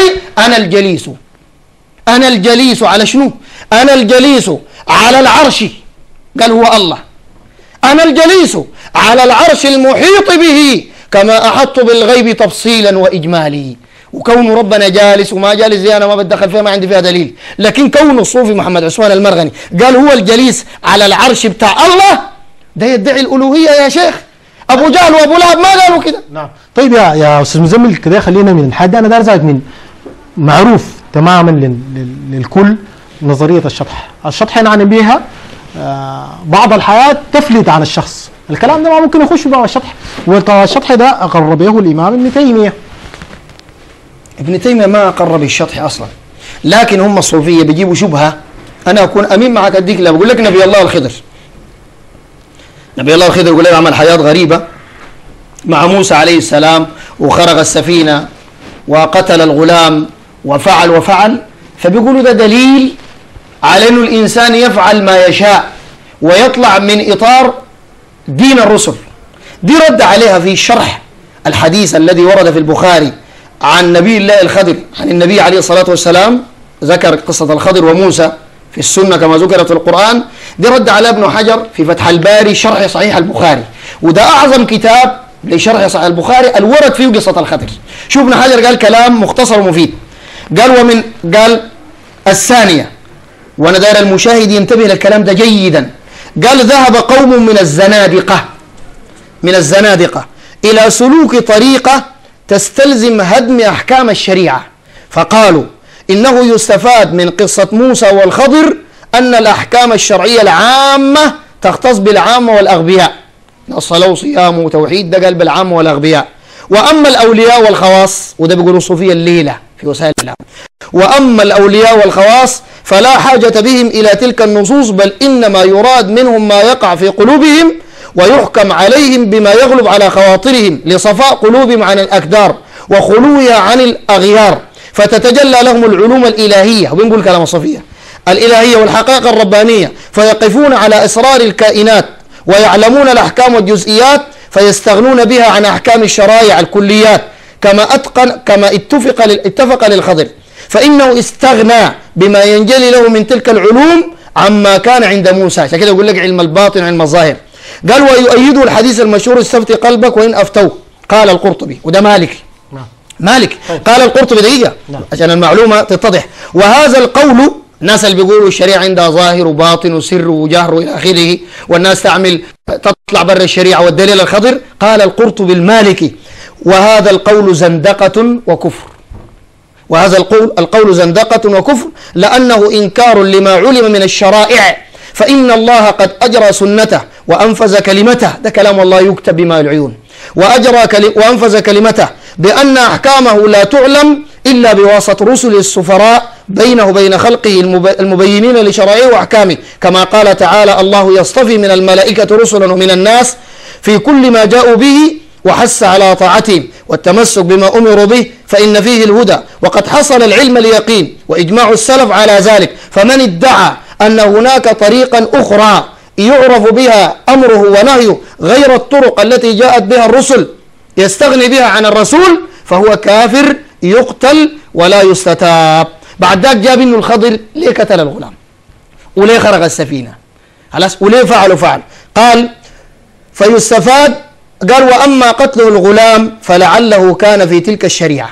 أنا الجليس على شنو؟ أنا الجليس على العرش قال هو الله. أنا الجليس على العرش المحيط به كما أحط بالغيب تفصيلا وإجمالي. وكون ربنا جالس وما جالس زي أنا ما بتدخل فيها ما عندي فيها دليل. لكن كون الصوفي محمد عثمان المرغني قال هو الجليس على العرش بتاع الله ده يدعي الألوهية يا شيخ. أبو جهل وأبو لهب ما قالوا كده. نعم. طيب يا أستاذ مزمل كده خلينا من الحد أنا دار زايد من معروف تماما للكل نظرية الشطح نعني بها بعض الحياة تفلت عن الشخص. الكلام ده ما ممكن يخش بقى الشطح. والشطح ده أقر به الإمام ابن تيمية. ابن تيمية ما أقر بالشطح أصلا. لكن هم الصوفية بيجيبوا شبهة. أنا أكون أمين معك أديك لا بقول لك نبي الله الخضر يقول لك عمل حياة غريبة مع موسى عليه السلام وخرق السفينة وقتل الغلام وفعل فبيقولوا ده دليل على أن الإنسان يفعل ما يشاء ويطلع من إطار دين الرسل. دي رد عليها في شرح الحديث الذي ورد في البخاري عن نبي الله الخضر عن النبي عليه الصلاة والسلام ذكر قصة الخضر وموسى في السنة كما ذكرت في القرآن. دي رد على ابن حجر في فتح الباري شرح صحيح البخاري وده أعظم كتاب لشرح صحيح البخاري الورد فيه قصة الخضر. شوف ابن حجر قال كلام مختصر ومفيد. قال الثانية وانا داير المشاهد ينتبه للكلام ده جيدا. قال ذهب قوم من الزنادقة إلى سلوك طريقة تستلزم هدم أحكام الشريعة فقالوا إنه يستفاد من قصة موسى والخضر أن الأحكام الشرعية العامة تختص بالعامة والأغبياء. الصلاة وصيام وتوحيد ده قال بالعامة والأغبياء. وأما الأولياء والخواص وده بيقولوا الصوفية الليلة في وسائل الإعلام. وأما الأولياء والخواص فلا حاجة بهم إلى تلك النصوص، بل إنما يراد منهم ما يقع في قلوبهم ويحكم عليهم بما يغلب على خواطرهم لصفاء قلوبهم عن الأكدار وخلوها عن الأغيار، فتتجلى لهم العلوم الإلهية، وبنقول كلام الصفية الإلهية والحقائق الربانية، فيقفون على أسرار الكائنات ويعلمون الأحكام والجزئيات، فيستغنون بها عن أحكام الشرائع الكليات، كما اتفق للخضر، فإنه استغنى بما ينجلي له من تلك العلوم عما كان عند موسى. عشان كده يقول لك علم الباطن وعلم الظاهر. قال ويؤيده الحديث المشهور استفتي قلبك وإن أفتوك، قال القرطبي، وده مالكي. مالك قال القرطبي دقيقة عشان المعلومة تتضح. وهذا القول، الناس اللي بيقولوا الشريعة عندها ظاهر وباطن وسر وجهر إلى آخره، والناس تطلع برا الشريعة والدليل الخضر، قال القرطبي المالكي وهذا القول زندقة وكفر. وهذا القول زندقة وكفر، لأنه إنكار لما علم من الشرائع، فإن الله قد أجرى سنته وأنفذ كلمته، ده كلام الله يكتب بما العيون، وأنفذ كلمته بأن أحكامه لا تعلم إلا بواسطة رسل السفراء بينه وبين خلقه المبينين لشرائعه وأحكامه، كما قال تعالى الله يصطفي من الملائكة رسلا ومن الناس في كل ما جاءوا به، وحث على طاعتهم والتمسك بما أمروا به، فإن فيه الهدى، وقد حصل العلم اليقين وإجماع السلف على ذلك. فمن ادعى أن هناك طريقا أخرى يعرف بها أمره ونهيه غير الطرق التي جاءت بها الرسل يستغني بها عن الرسول، فهو كافر يقتل ولا يستتاب. بعد ذلك جاب إنه الخضر ليه قتل الغلام وليه خرق السفينة خلاص وليه فعل قال فيستفاد. قال وأما قتله الغلام فلعله كان في تلك الشريعة،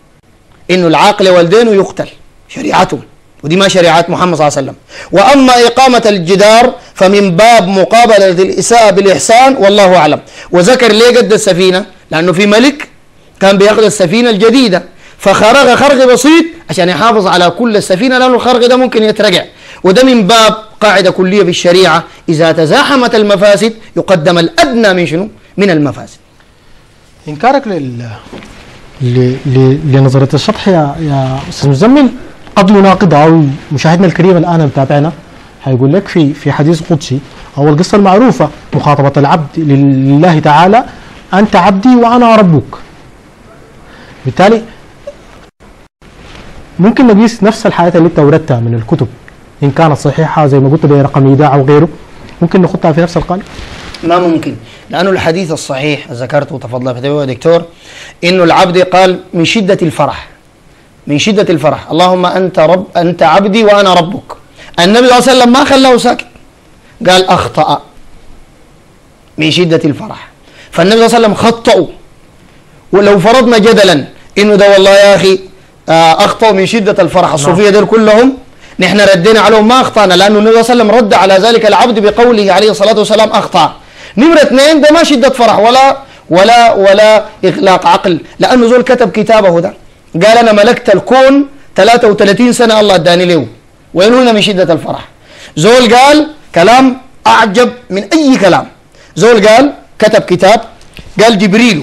إنه العاقل والدينه يقتل شريعته، ودي ما شريعات محمد صلى الله عليه وسلم. وأما إقامة الجدار فمن باب مقابلة الإساءة بالإحسان، والله أعلم. وذكر ليه قد السفينة، لأنه في ملك كان بياخذ السفينة الجديدة فخرج خرق بسيط عشان يحافظ على كل السفينة، لأنه الخرق ده ممكن يترجع، وده من باب قاعدة كلية في الشريعة، إذا تزاحمت المفاسد يقدم الأدنى من شنو؟ من المفاسد. إنكارك لنظرية السطح يا أستاذ مزمل قد يناقضها، أو مشاهدنا الكريم الآن متابعنا هيقول لك في حديث قدسي أو القصة المعروفة مخاطبة العبد لله تعالى أنت عبدي وأنا ربك. بالتالي ممكن نقيس نفس الحالات اللي انت وردتها من الكتب إن كانت صحيحة زي ما قلت برقم إيداع أو غيره، ممكن نخطها في نفس القالب؟ ما ممكن، لأنه الحديث الصحيح ذكرته تفضل فتوى دكتور، إنه العبد قال من شدة الفرح اللهم أنت عبدي وأنا ربك. النبي صلى الله عليه وسلم ما خلاه ساكت، قال أخطأ من شدة الفرح، فالنبي صلى الله عليه وسلم خطأوا. ولو فرضنا جدلا إنه ده والله يا أخي أخطأوا من شدة الفرح، الصوفية دول كلهم نحن ردينا عليهم ما أخطأنا، لأنه النبي صلى الله عليه وسلم رد على ذلك العبد بقوله عليه الصلاة والسلام أخطأ. نمرة اثنين ده ما شدة فرح ولا إغلاق عقل، لأنه زول كتب كتابه ده قال أنا ملكت الكون 33 سنة الله اداني له، وين هنا من شدة الفرح؟ زول قال كلام أعجب من أي كلام، زول قال كتب كتاب قال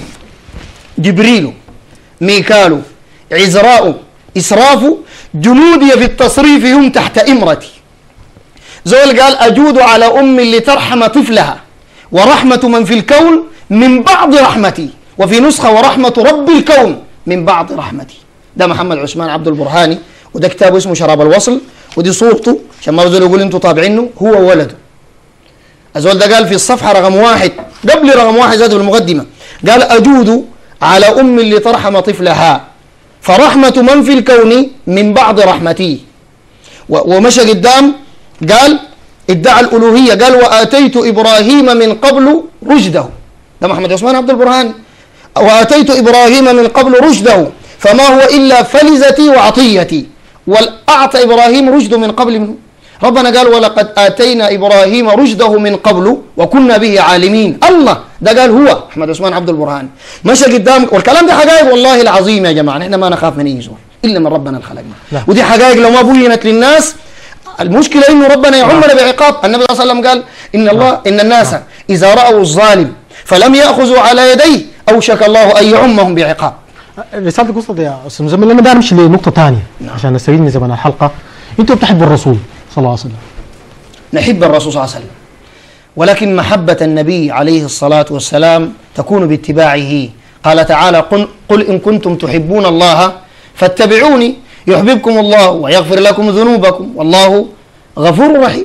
جبريل ميكال عزراء إسراف جنودي في التصريف هم تحت إمرتي. زول قال أجود على أمي لترحم طفلها ورحمة من في الكون من بعض رحمتي، وفي نسخة ورحمة رب الكون من بعض رحمتي. ده محمد عثمان عبد البرهاني، وده كتابه اسمه شراب الوصل، ودي صورته عشان ما زول يقول انتوا طابعينه، هو وولده. الزول ده قال في الصفحة رقم 1 قبل رقم 1 ذاته بالمقدمة قال أجود على أمي لترحم طفلها فرحمة من في الكون من بعض رحمتي. ومشى قدام قال ادعى الألوهية، قال وآتيت إبراهيم من قبل رشده، ده محمد عثمان عبد البرهاني، وآتيت إبراهيم من قبل رشده فما هو إلا فلذتي وعطيتي، والأعطى إبراهيم رشده من قبل منه. ربنا قال ولقد آتينا إبراهيم رشده من قبل وكنا به عالمين. الله ده قال هو محمد عثمان عبد البرهاني، مشى قدام، والكلام ده حقائق والله العظيم يا جماعة، نحن ما نخاف من أي زول إلا من ربنا الخلقنا، ودي حقائق لو ما بينت للناس المشكلة إنه ربنا يعمنا بعقاب. النبي صلى الله عليه وسلم قال إن الناس إذا رأوا الظالم فلم يأخذوا على يديه أوشك الله أن يعمهم بعقاب. رسالة القصة دي يا أستاذ مزمل لما نمشي لنقطة ثانية عشان نستفيد من زمن الحلقة، أنتوا بتحبوا الرسول صلى الله عليه وسلم. نحب الرسول صلى الله عليه وسلم، ولكن محبة النبي عليه الصلاة والسلام تكون باتباعه. قال تعالى: قل إن كنتم تحبون الله فاتبعوني يحببكم الله ويغفر لكم ذنوبكم والله غفور رحيم.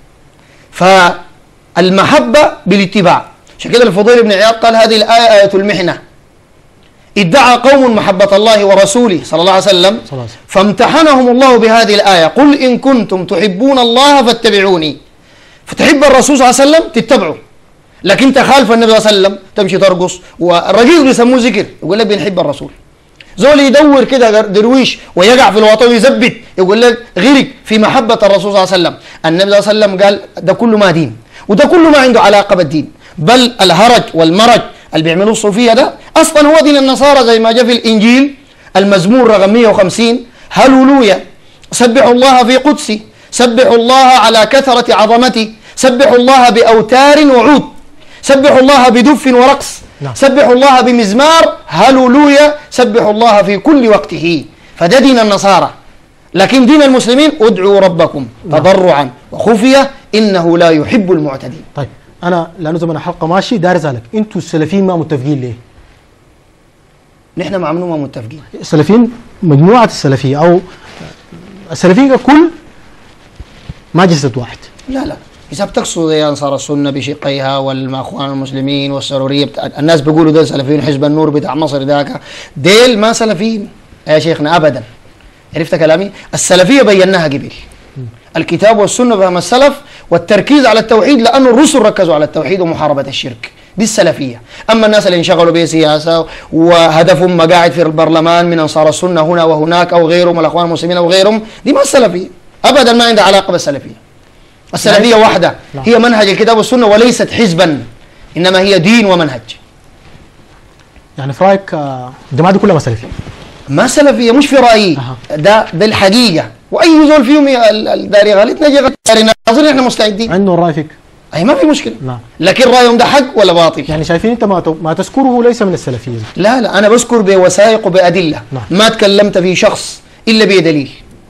فالمحبة بالاتباع. عشان كده الفضيل بن عياض قال: هذه الآية آية المحنة. ادعى قوم محبة الله ورسوله صلى الله عليه وسلم فامتحنهم الله بهذه الآية: قل إن كنتم تحبون الله فاتبعوني. فتحب الرسول صلى الله عليه وسلم تتبعه، لكن تخالف النبي صلى الله عليه وسلم تمشي ترقص. والرقيق بيسموه ذكر، يقول لك بنحب الرسول. زول يدور كده درويش ويقع في الوطن ويثبت، يقول لك غرق في محبة الرسول صلى الله عليه وسلم. النبي صلى الله عليه وسلم قال: ده كله ما دين، وده كله ما عنده علاقة بالدين، بل الهرج والمرج اللي بيعملوه الصوفية ده أصلا هو دين النصارى، زي ما جاء في الإنجيل المزمور رقم 150: هللويا، سبحوا الله في قدسي، سبحوا الله على كثرة عظمته، سبحوا الله بأوتار وعود، سبحوا الله بدف ورقص، سبحوا الله بمزمار، هللويا، سبحوا الله في كل وقته. فده دين النصارى. لكن دين المسلمين: ادعوا ربكم تضرعا وخفية إنه لا يحب المعتدين. طيب أنا لأنه زمن الحلقة ماشي داير أسألك، أنتوا السلفيين ما متفقين ليه؟ نحن مع منو ما متفقين؟ السلفيين مجموعة السلفية أو السلفيين ككل ما جسد واحد. لا إذا بتقصد يا أنصار السنة بشقيها والأخوان المسلمين والسرورية الناس بيقولوا ده سلفيين، حزب النور بتاع مصر ذاك ديل ما سلفيين يا شيخنا أبدا. عرفت كلامي؟ السلفية بيناها قبل، الكتاب والسنة فهم السلف والتركيز على التوحيد، لأن الرسل ركزوا على التوحيد ومحاربة الشرك. دي السلفية. أما الناس اللي انشغلوا بسياسة وهدفهم مقاعد في البرلمان من أنصار السنة هنا وهناك أو غيرهم الأخوان المسلمين أو غيرهم، دي ما السلفية أبدا، ما عندها علاقة بالسلفية. السلفية وحدة هي منهج الكتاب والسنة وليست حزبا، إنما هي دين ومنهج. يعني في رأيك الجماعة دي كلها ما سلفية؟ ما سلفية، مش في رأيي، ده الحقيقة. وأي زول فيهم الداري غلط نجي داري ناظرين، إحنا مستعدين. عنده الرأي فيك؟ أي ما في مشكلة. لكن رأيهم ده حق ولا باطل؟ يعني شايفين أنت ما تذكره ليس من السلفية. لا أنا بذكر بوثائق وبأدلة. ما تكلمت في شخص إلا بدليل،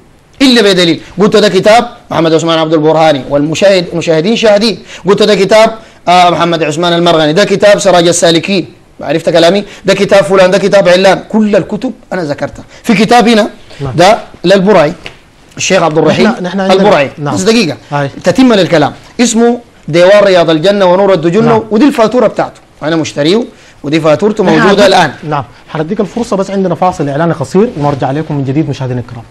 قلت ده كتاب محمد عثمان عبد البرهاني والمشاهدين شاهدين، قلت ده كتاب محمد عثمان المرغني، ده كتاب سراج السالكين، عرفت كلامي؟ ده كتاب فلان، ده كتاب علان، كل الكتب أنا ذكرتها. في كتاب هنا ده للبرعي، الشيخ عبد الرحيم البرعي، بس دقيقة تتم للكلام، اسمه ديوان رياض الجنة ونور الدجنة، ودي الفاتورة بتاعته أنا مشتريه، ودي فاتورته موجودة الآن. نعم، حنديك الفرصة، بس عندنا فاصل إعلاني قصير ونرجع عليكم من جديد مشاهدينا الكرام.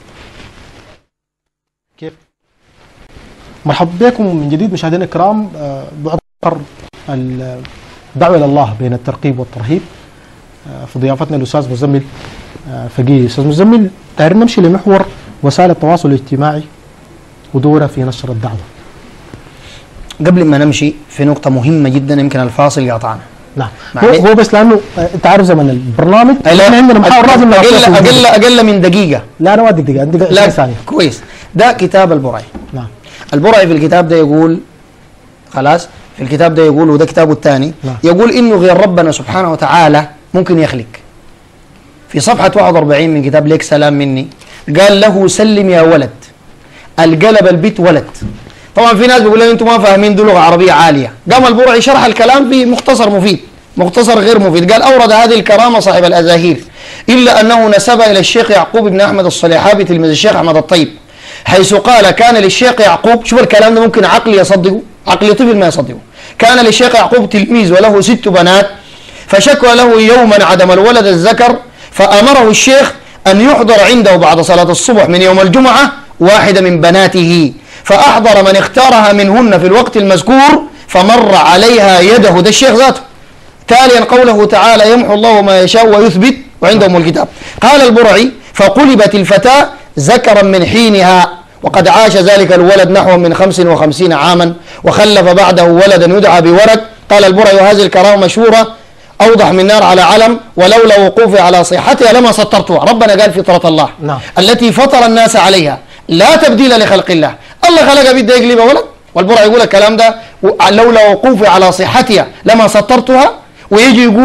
كيف؟ مرحبا بكم من جديد مشاهدينا الكرام. بعد الدعوة إلى الله بين الترغيب والترهيب، في ضيافتنا الأستاذ مزمل فقيه. أستاذ مزمل، دايرين نمشي لمحور وسائل التواصل الاجتماعي ودورها في نشر الدعوة. قبل ما نمشي في نقطة مهمة جدا يمكن الفاصل يقطعنا. نعم، هو بس لأنه أنت عارف زمن البرنامج احنا عندنا محاور لازم أقل من دقيقة. لا أنا ودي دقيقة ثانية. كويس. ده كتاب البرعي. نعم. البرعي في الكتاب ده يقول خلاص، في الكتاب ده يقول، وده كتابه الثاني، يقول إنه غير ربنا سبحانه وتعالى ممكن يخلق. في صفحة 41 من كتاب ليك سلام مني قال له: سلم يا ولد القلب البيت ولد. طبعا في ناس بيقولوا انتم ما فاهمين دي لغه عربيه عاليه. قام البرعي شرح الكلام في مختصر مفيد، مختصر غير مفيد. قال: اورد هذه الكرامه صاحب الازاهير الا انه نسبها الى الشيخ يعقوب بن احمد الصليحابي تلميذ الشيخ احمد الطيب، حيث قال: كان للشيخ يعقوب، شوف الكلام ده ممكن عقلي يصدقه، عقل طفل ما يصدقه، كان للشيخ يعقوب تلميذ وله 6 بنات، فشكوى له يوما عدم الولد الذكر، فامره الشيخ ان يحضر عنده بعد صلاه الصبح من يوم الجمعه واحده من بناته، فأحضر من اختارها منهن في الوقت المذكور فمر عليها يده، ده الشيخ ذاته، تاليا قوله تعالى: يمحو الله ما يشاء ويثبت وعندهم الكتاب. قال البرعي: فقلبت الفتاة ذكرا من حينها، وقد عاش ذلك الولد نحو من 55 عاما، وخلف بعده ولدا يدعى بورد. قال البرعي: وهذه الكرامة مشهورة أوضح من نار على علم، ولولا وقوفي على صحتها لما سطرتها. ربنا قال: فطرة الله التي فطر الناس عليها لا تبديل لخلق الله. الله خلق بده يقلبها ولد، والبرع يقول الكلام ده لولا وقوفي على صحتها لما سطرتها. ويجي يقول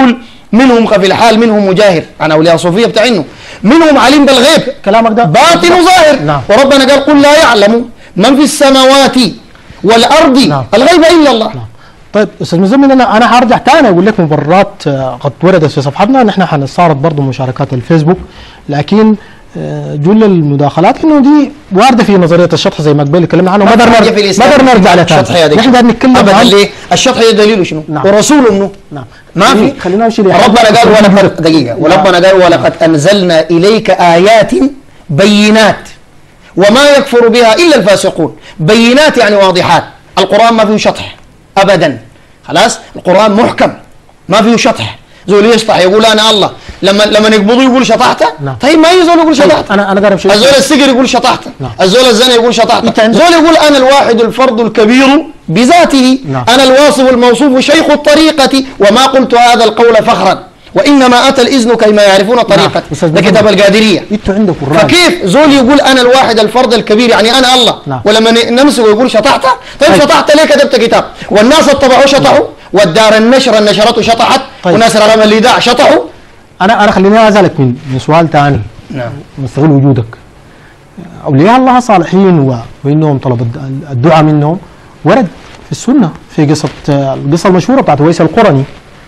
منهم خفي الحال، منهم مجاهر عن أولياء الصوفية بتاعينه، منهم عليم بالغيب كلامك ده باطن وظاهر. نعم. وربنا قال قل لا يعلم من في السماوات والأرض نعم. الغيب إلا الله. نعم. طيب استاذ مزمل، انا هرجع تاني اقول لك مبررات قد وردت في صفحتنا، نحن حنستعرض برضه مشاركات الفيسبوك، لكن جل المداخلات انه دي وارده في نظريه الشطح زي ما قبل اتكلمنا عنه، ما نقدر نرجع لها تاني. نحن بدنا نتكلم ابدا. ليه؟ الشطح دليله شنو؟ نعم. ورسوله منه. نعم. ما في. خلينا نمشي ربنا قال ولقد دقيقه، وربنا قال ولقد انزلنا اليك ايات بينات وما يكفر بها الا الفاسقون. بينات يعني واضحات. القران ما فيه شطح ابدا. خلاص؟ القران محكم ما فيه شطح. زول يشطح يقول انا الله، لما يقبضوا يقول شطحت. نعم. طيب ما يزول يقول شطحت. انا قارب شيء. الزول السجر يقول شطحت. نعم. الزول الزنا يقول شطحت. زول يقول انا الواحد الفرد الكبير بذاته. نعم. انا الواصف الموصوف شيخ الطريقه وما قلت هذا القول فخرا وانما اتى الاذن كيما يعرفون طريقه. ده كتاب القادريه. انتوا عندكم الراي. فكيف زول يقول انا الواحد الفرد الكبير يعني انا الله. نعم. ولما نمسكه يقول شطحت. طيب شطحت ليه كتبت كتاب؟ والناس اتبعوا شطحوا، والدار النشر نشرته شطحت. طيب. وناس رمى الاذاعه شطحوا. انا خليني اسالك من سؤال ثاني. نعم. نستغل وجودك. اولياء الله صالحين وانهم طلب الدعاء منهم ورد في السنه، في القصه المشهوره بتاعت ويس القرني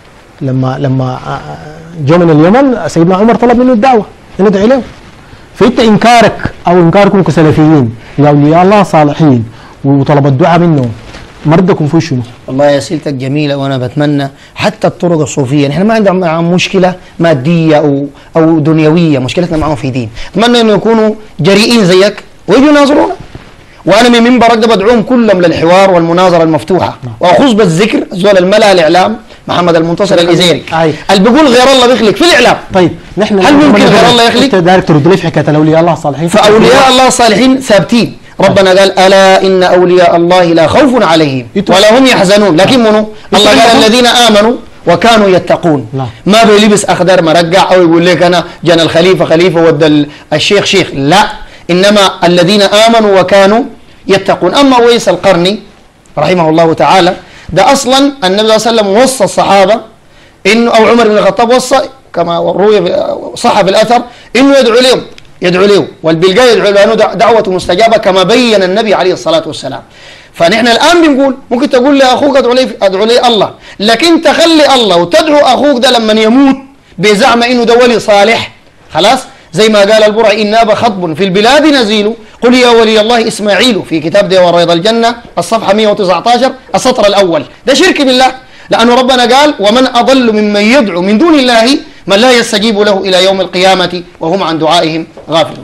لما جو من اليمن سيدنا عمر طلب منه الدعوه انه يدعي له. فانت انكارك او انكاركم كسلفيين لاولياء الله صالحين وطلب الدعاء منهم مردكم في شنو؟ والله يا سيلتك جميله، وانا بتمنى حتى الطرق الصوفيه، نحن ما عندنا معهم مشكله ماديه او دنيويه، مشكلتنا معهم في دين. اتمنى انه يكونوا جريئين زيك ويجوا يناظرونا. وانا من منبرك ده بدعوهم كلهم للحوار والمناظره المفتوحه. واخص بالذكر زول الملا الاعلام محمد المنتصر الازيري اللي بيقول غير الله بيخلق في الاعلام. طيب نحن هل ممكن غير الله يخلق؟ انت دايرك ترد لي في حكايه الاولياء الله الصالحين. فاولياء الله الصالحين ثابتين. ربنا قال الا ان اولياء الله لا خوف عليهم ولا هم يحزنون. لكن منو؟ الله قال الذين امنوا وكانوا يتقون. ما بيلبس اخضر مرقع او يقول لك انا جانا الخليفه خليفه ود الشيخ شيخ، لا، انما الذين امنوا وكانوا يتقون. اما ويس القرني رحمه الله تعالى ده اصلا النبي صلى الله عليه وسلم وصى الصحابه انه او عمر بن الخطاب وصى كما روي صح في الاثر انه يدعو له والبلقاء يدعو له دعوة مستجابة كما بين النبي عليه الصلاة والسلام. فنحن الآن بنقول ممكن تقول لأخوك أدعو لي الله، لكن تخلي الله وتدعو أخوك ده لما يموت بزعم إنه ده ولي صالح. خلاص؟ زي ما قال البرعي إن أبا خطب في البلاد نزيل قل يا ولي الله إسماعيل في كتاب ديوان رياض الجنة الصفحة 119 السطر الأول. ده شرك بالله، لأنه ربنا قال ومن أضل ممن يدعو من دون الله من لا يستجيب له إلى يوم القيامة وهم عن دعائهم غافلون.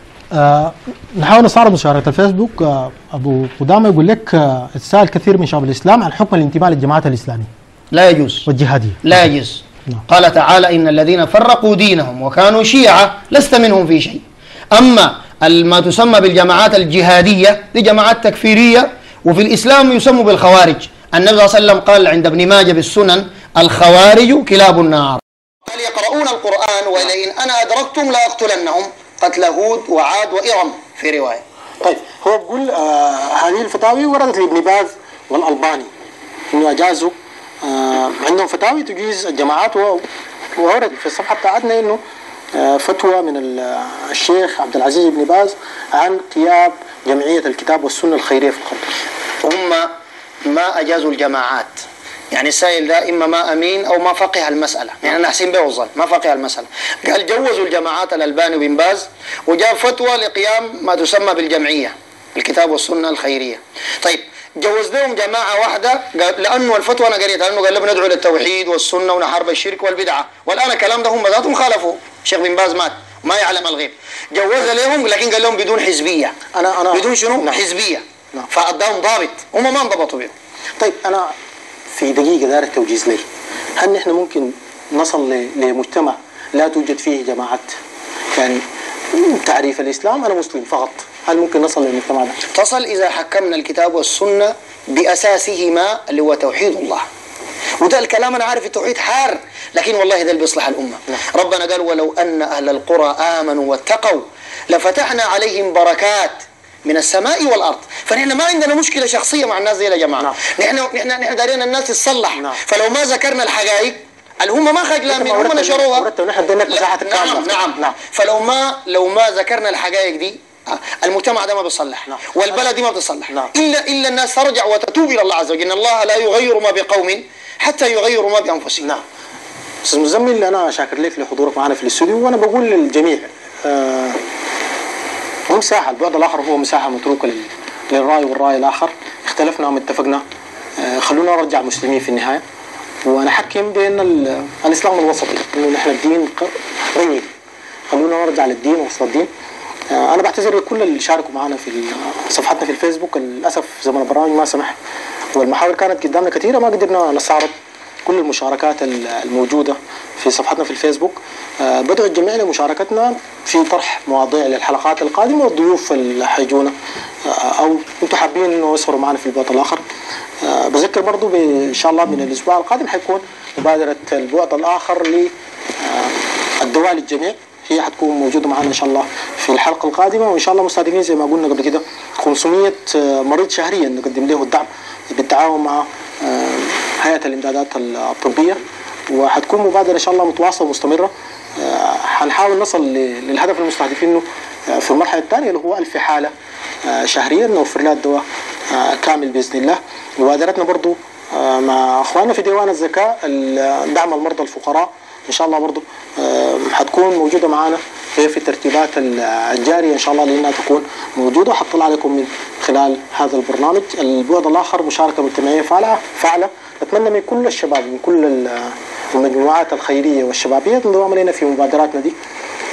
نحاول نستعرض مشاركة الفيسبوك. أبو قدامة يقول لك تساءل كثير من شباب الإسلام عن حكم الانتماء للجماعات الإسلامية لا يجوز والجهادية لا يجوز. قال تعالى إن الذين فرقوا دينهم وكانوا شيعا لست منهم في شيء. أما ما تسمى بالجماعات الجهادية دي جماعات تكفيرية، وفي الإسلام يسمى بالخوارج. النبي صلى الله عليه وسلم قال عند ابن ماجه بالسنن الخوارج كلاب النار. قال يقرؤون القرآن ولئن أنا أدركتم لا أقتلنهم قتل هود وعاد وإرم في رواية. طيب هو بيقول هذه الفتاوي وردت لابن باز والألباني إنه أجازوا عندهم فتاوي تجيز الجماعات، وورد في الصفحة بتاعتنا إنه فتوى من الشيخ عبد العزيز بن باز عن قيام جمعية الكتاب والسنة الخيرية في القبر. هم ما أجازوا الجماعات، يعني السائل ده إما ما أمين أو ما فقه المسألة، يعني أنا أحسن به الظن ما فقه المسألة. قال جوزوا الجماعات الألباني بن باز وجاب فتوى لقيام ما تسمى بالجمعية الكتاب والسنة الخيرية. طيب جوز لهم جماعة واحدة لأنه الفتوى أنا قريتها لأنه قال بندعو للتوحيد والسنة ونحارب الشرك والبدعة، والآن الكلام ده هم ذاتهم خالفوا. الشيخ بن باز مات ما يعلم الغيب، جوز لهم لكن قال لهم بدون حزبية. أنا بدون شنو؟ نعم. حزبية. نعم. فأداهم ضابط هم ما انضبطوا به. طيب أنا في دقيقة دار التوجيز لي، هل نحن ممكن نصل لمجتمع لا توجد فيه جماعات؟ يعني تعريف الإسلام أنا مسلم فقط، هل ممكن نصل للمجتمع ده؟ تصل إذا حكمنا الكتاب والسنة بأساسهما اللي هو توحيد الله. وده الكلام أنا عارف التوحيد حار، لكن والله ده اللي بيصلح الأمة. ربنا قال ولو أن أهل القرى آمنوا واتقوا لفتحنا عليهم بركات من السماء والأرض. فنحن ما عندنا مشكلة شخصية مع الناس دي يا جماعة. نحن دارين الناس تصلح. فلو ما ذكرنا الحقائق اللي هم ما خجلان من هم نشروها. ونحن ادينا مساحه كامله. نعم. فلو ما ذكرنا الحقائق دي المجتمع ده ما بيصلح. والبلد دي ما بتصلح. الا الناس ترجع وتتوب الى الله عز وجل. ان الله لا يغير ما بقوم حتى يغيروا ما بانفسهم. نعم. استاذ مزمل، انا شاكر لك لحضورك معنا في الاستوديو، وانا بقول للجميع هو مساحه، البعد الاخر هو مساحه متروكه للراي والراي الاخر، اختلفنا وما اتفقنا، خلونا نرجع مسلمين في النهايه، ونحكم بين الاسلام الوسطي، انه نحن الدين قريب، خلونا نرجع للدين وسط الدين. انا بعتذر لكل اللي شاركوا معنا في صفحتنا في الفيسبوك، للاسف زمن البرنامج ما سمح، والمحاور كانت قدامنا كثيره ما قدرنا نستعرض كل المشاركات الموجوده في صفحتنا في الفيسبوك. بدعو الجميع لمشاركتنا في طرح مواضيع للحلقات القادمه، والضيوف اللي حيجونا او انتم حابين انه يسهروا معنا في البعد الاخر. بذكر برضو ان شاء الله من الاسبوع القادم حيكون مبادره البعد الاخر للدواء للجميع، هي حتكون موجوده معنا ان شاء الله في الحلقه القادمه، وان شاء الله مستهدفين زي ما قلنا قبل كده 500 مريض شهريا نقدم له الدعم بالتعاون مع هيئه الامدادات الطبيه، وحتكون مبادره ان شاء الله متواصله ومستمره. حنحاول نصل للهدف المستهدفينه في المرحله الثانيه اللي هو 1000 حاله شهريا نوفر لها الدواء كامل باذن الله. مبادرتنا برضو مع اخواننا في ديوان الزكاه دعم المرضى الفقراء ان شاء الله برضو حتكون موجوده معنا، هي في الترتيبات الجاريه ان شااء الله لانها تكون موجوده، وحطلع عليكم من خلال هذا البرنامج. البعد الاخر مشاركه مجتمعيه فعاله، نتمنى من كل الشباب، من كل المجموعات الخيريه والشبابيه تنضم علينا في مبادراتنا دي.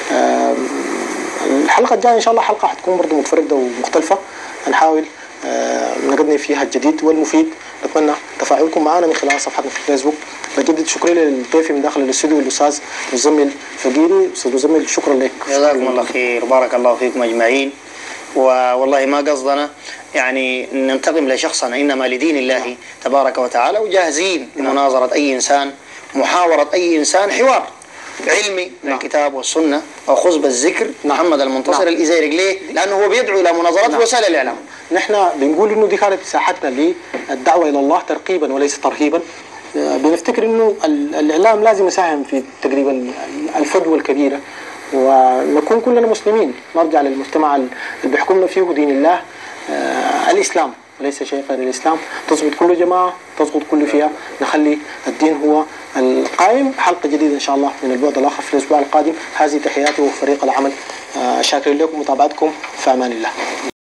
الحلقه الجايه ان شاء الله حلقه حتكون برضو متفرده ومختلفه، هنحاول نقدم فيها الجديد والمفيد. نتمنى تفاعلكم معنا من خلال صفحتنا في الفيسبوك. بجدد شكري للضيف من داخل الاستوديو الاستاذ مزمل فقيري. استاذ مزمل شكرا لك. جزاكم الله خير، بارك الله فيكم اجمعين. والله ما قصدنا يعني ننتقم لشخصنا، انما لدين الله تبارك وتعالى، وجاهزين لمناظره اي انسان، محاوره اي انسان، حوار علمي من الكتاب والسنه، وخذ بالذكر محمد المنتصر الازيري. ليه؟ لانه هو بيدعو الى مناظرات وسائل الاعلام. نحن بنقول انه دي كانت ساحتنا للدعوه الى الله ترقيبا وليس ترهيبا. بنفتكر انه الاعلام لازم يساهم في تقريبا الفدوى الكبيره، ونكون كلنا مسلمين، نرجع للمجتمع اللي بيحكمنا فيه دين الله الاسلام وليس شيء غير الاسلام. تضبط كل جماعه، تضبط كل فئه، نخلي الدين هو القائم. حلقه جديده ان شاء الله من البعد الاخر في الاسبوع القادم. هذه تحياتي وفريق العمل، شاكر لكم متابعتكم، في امان الله.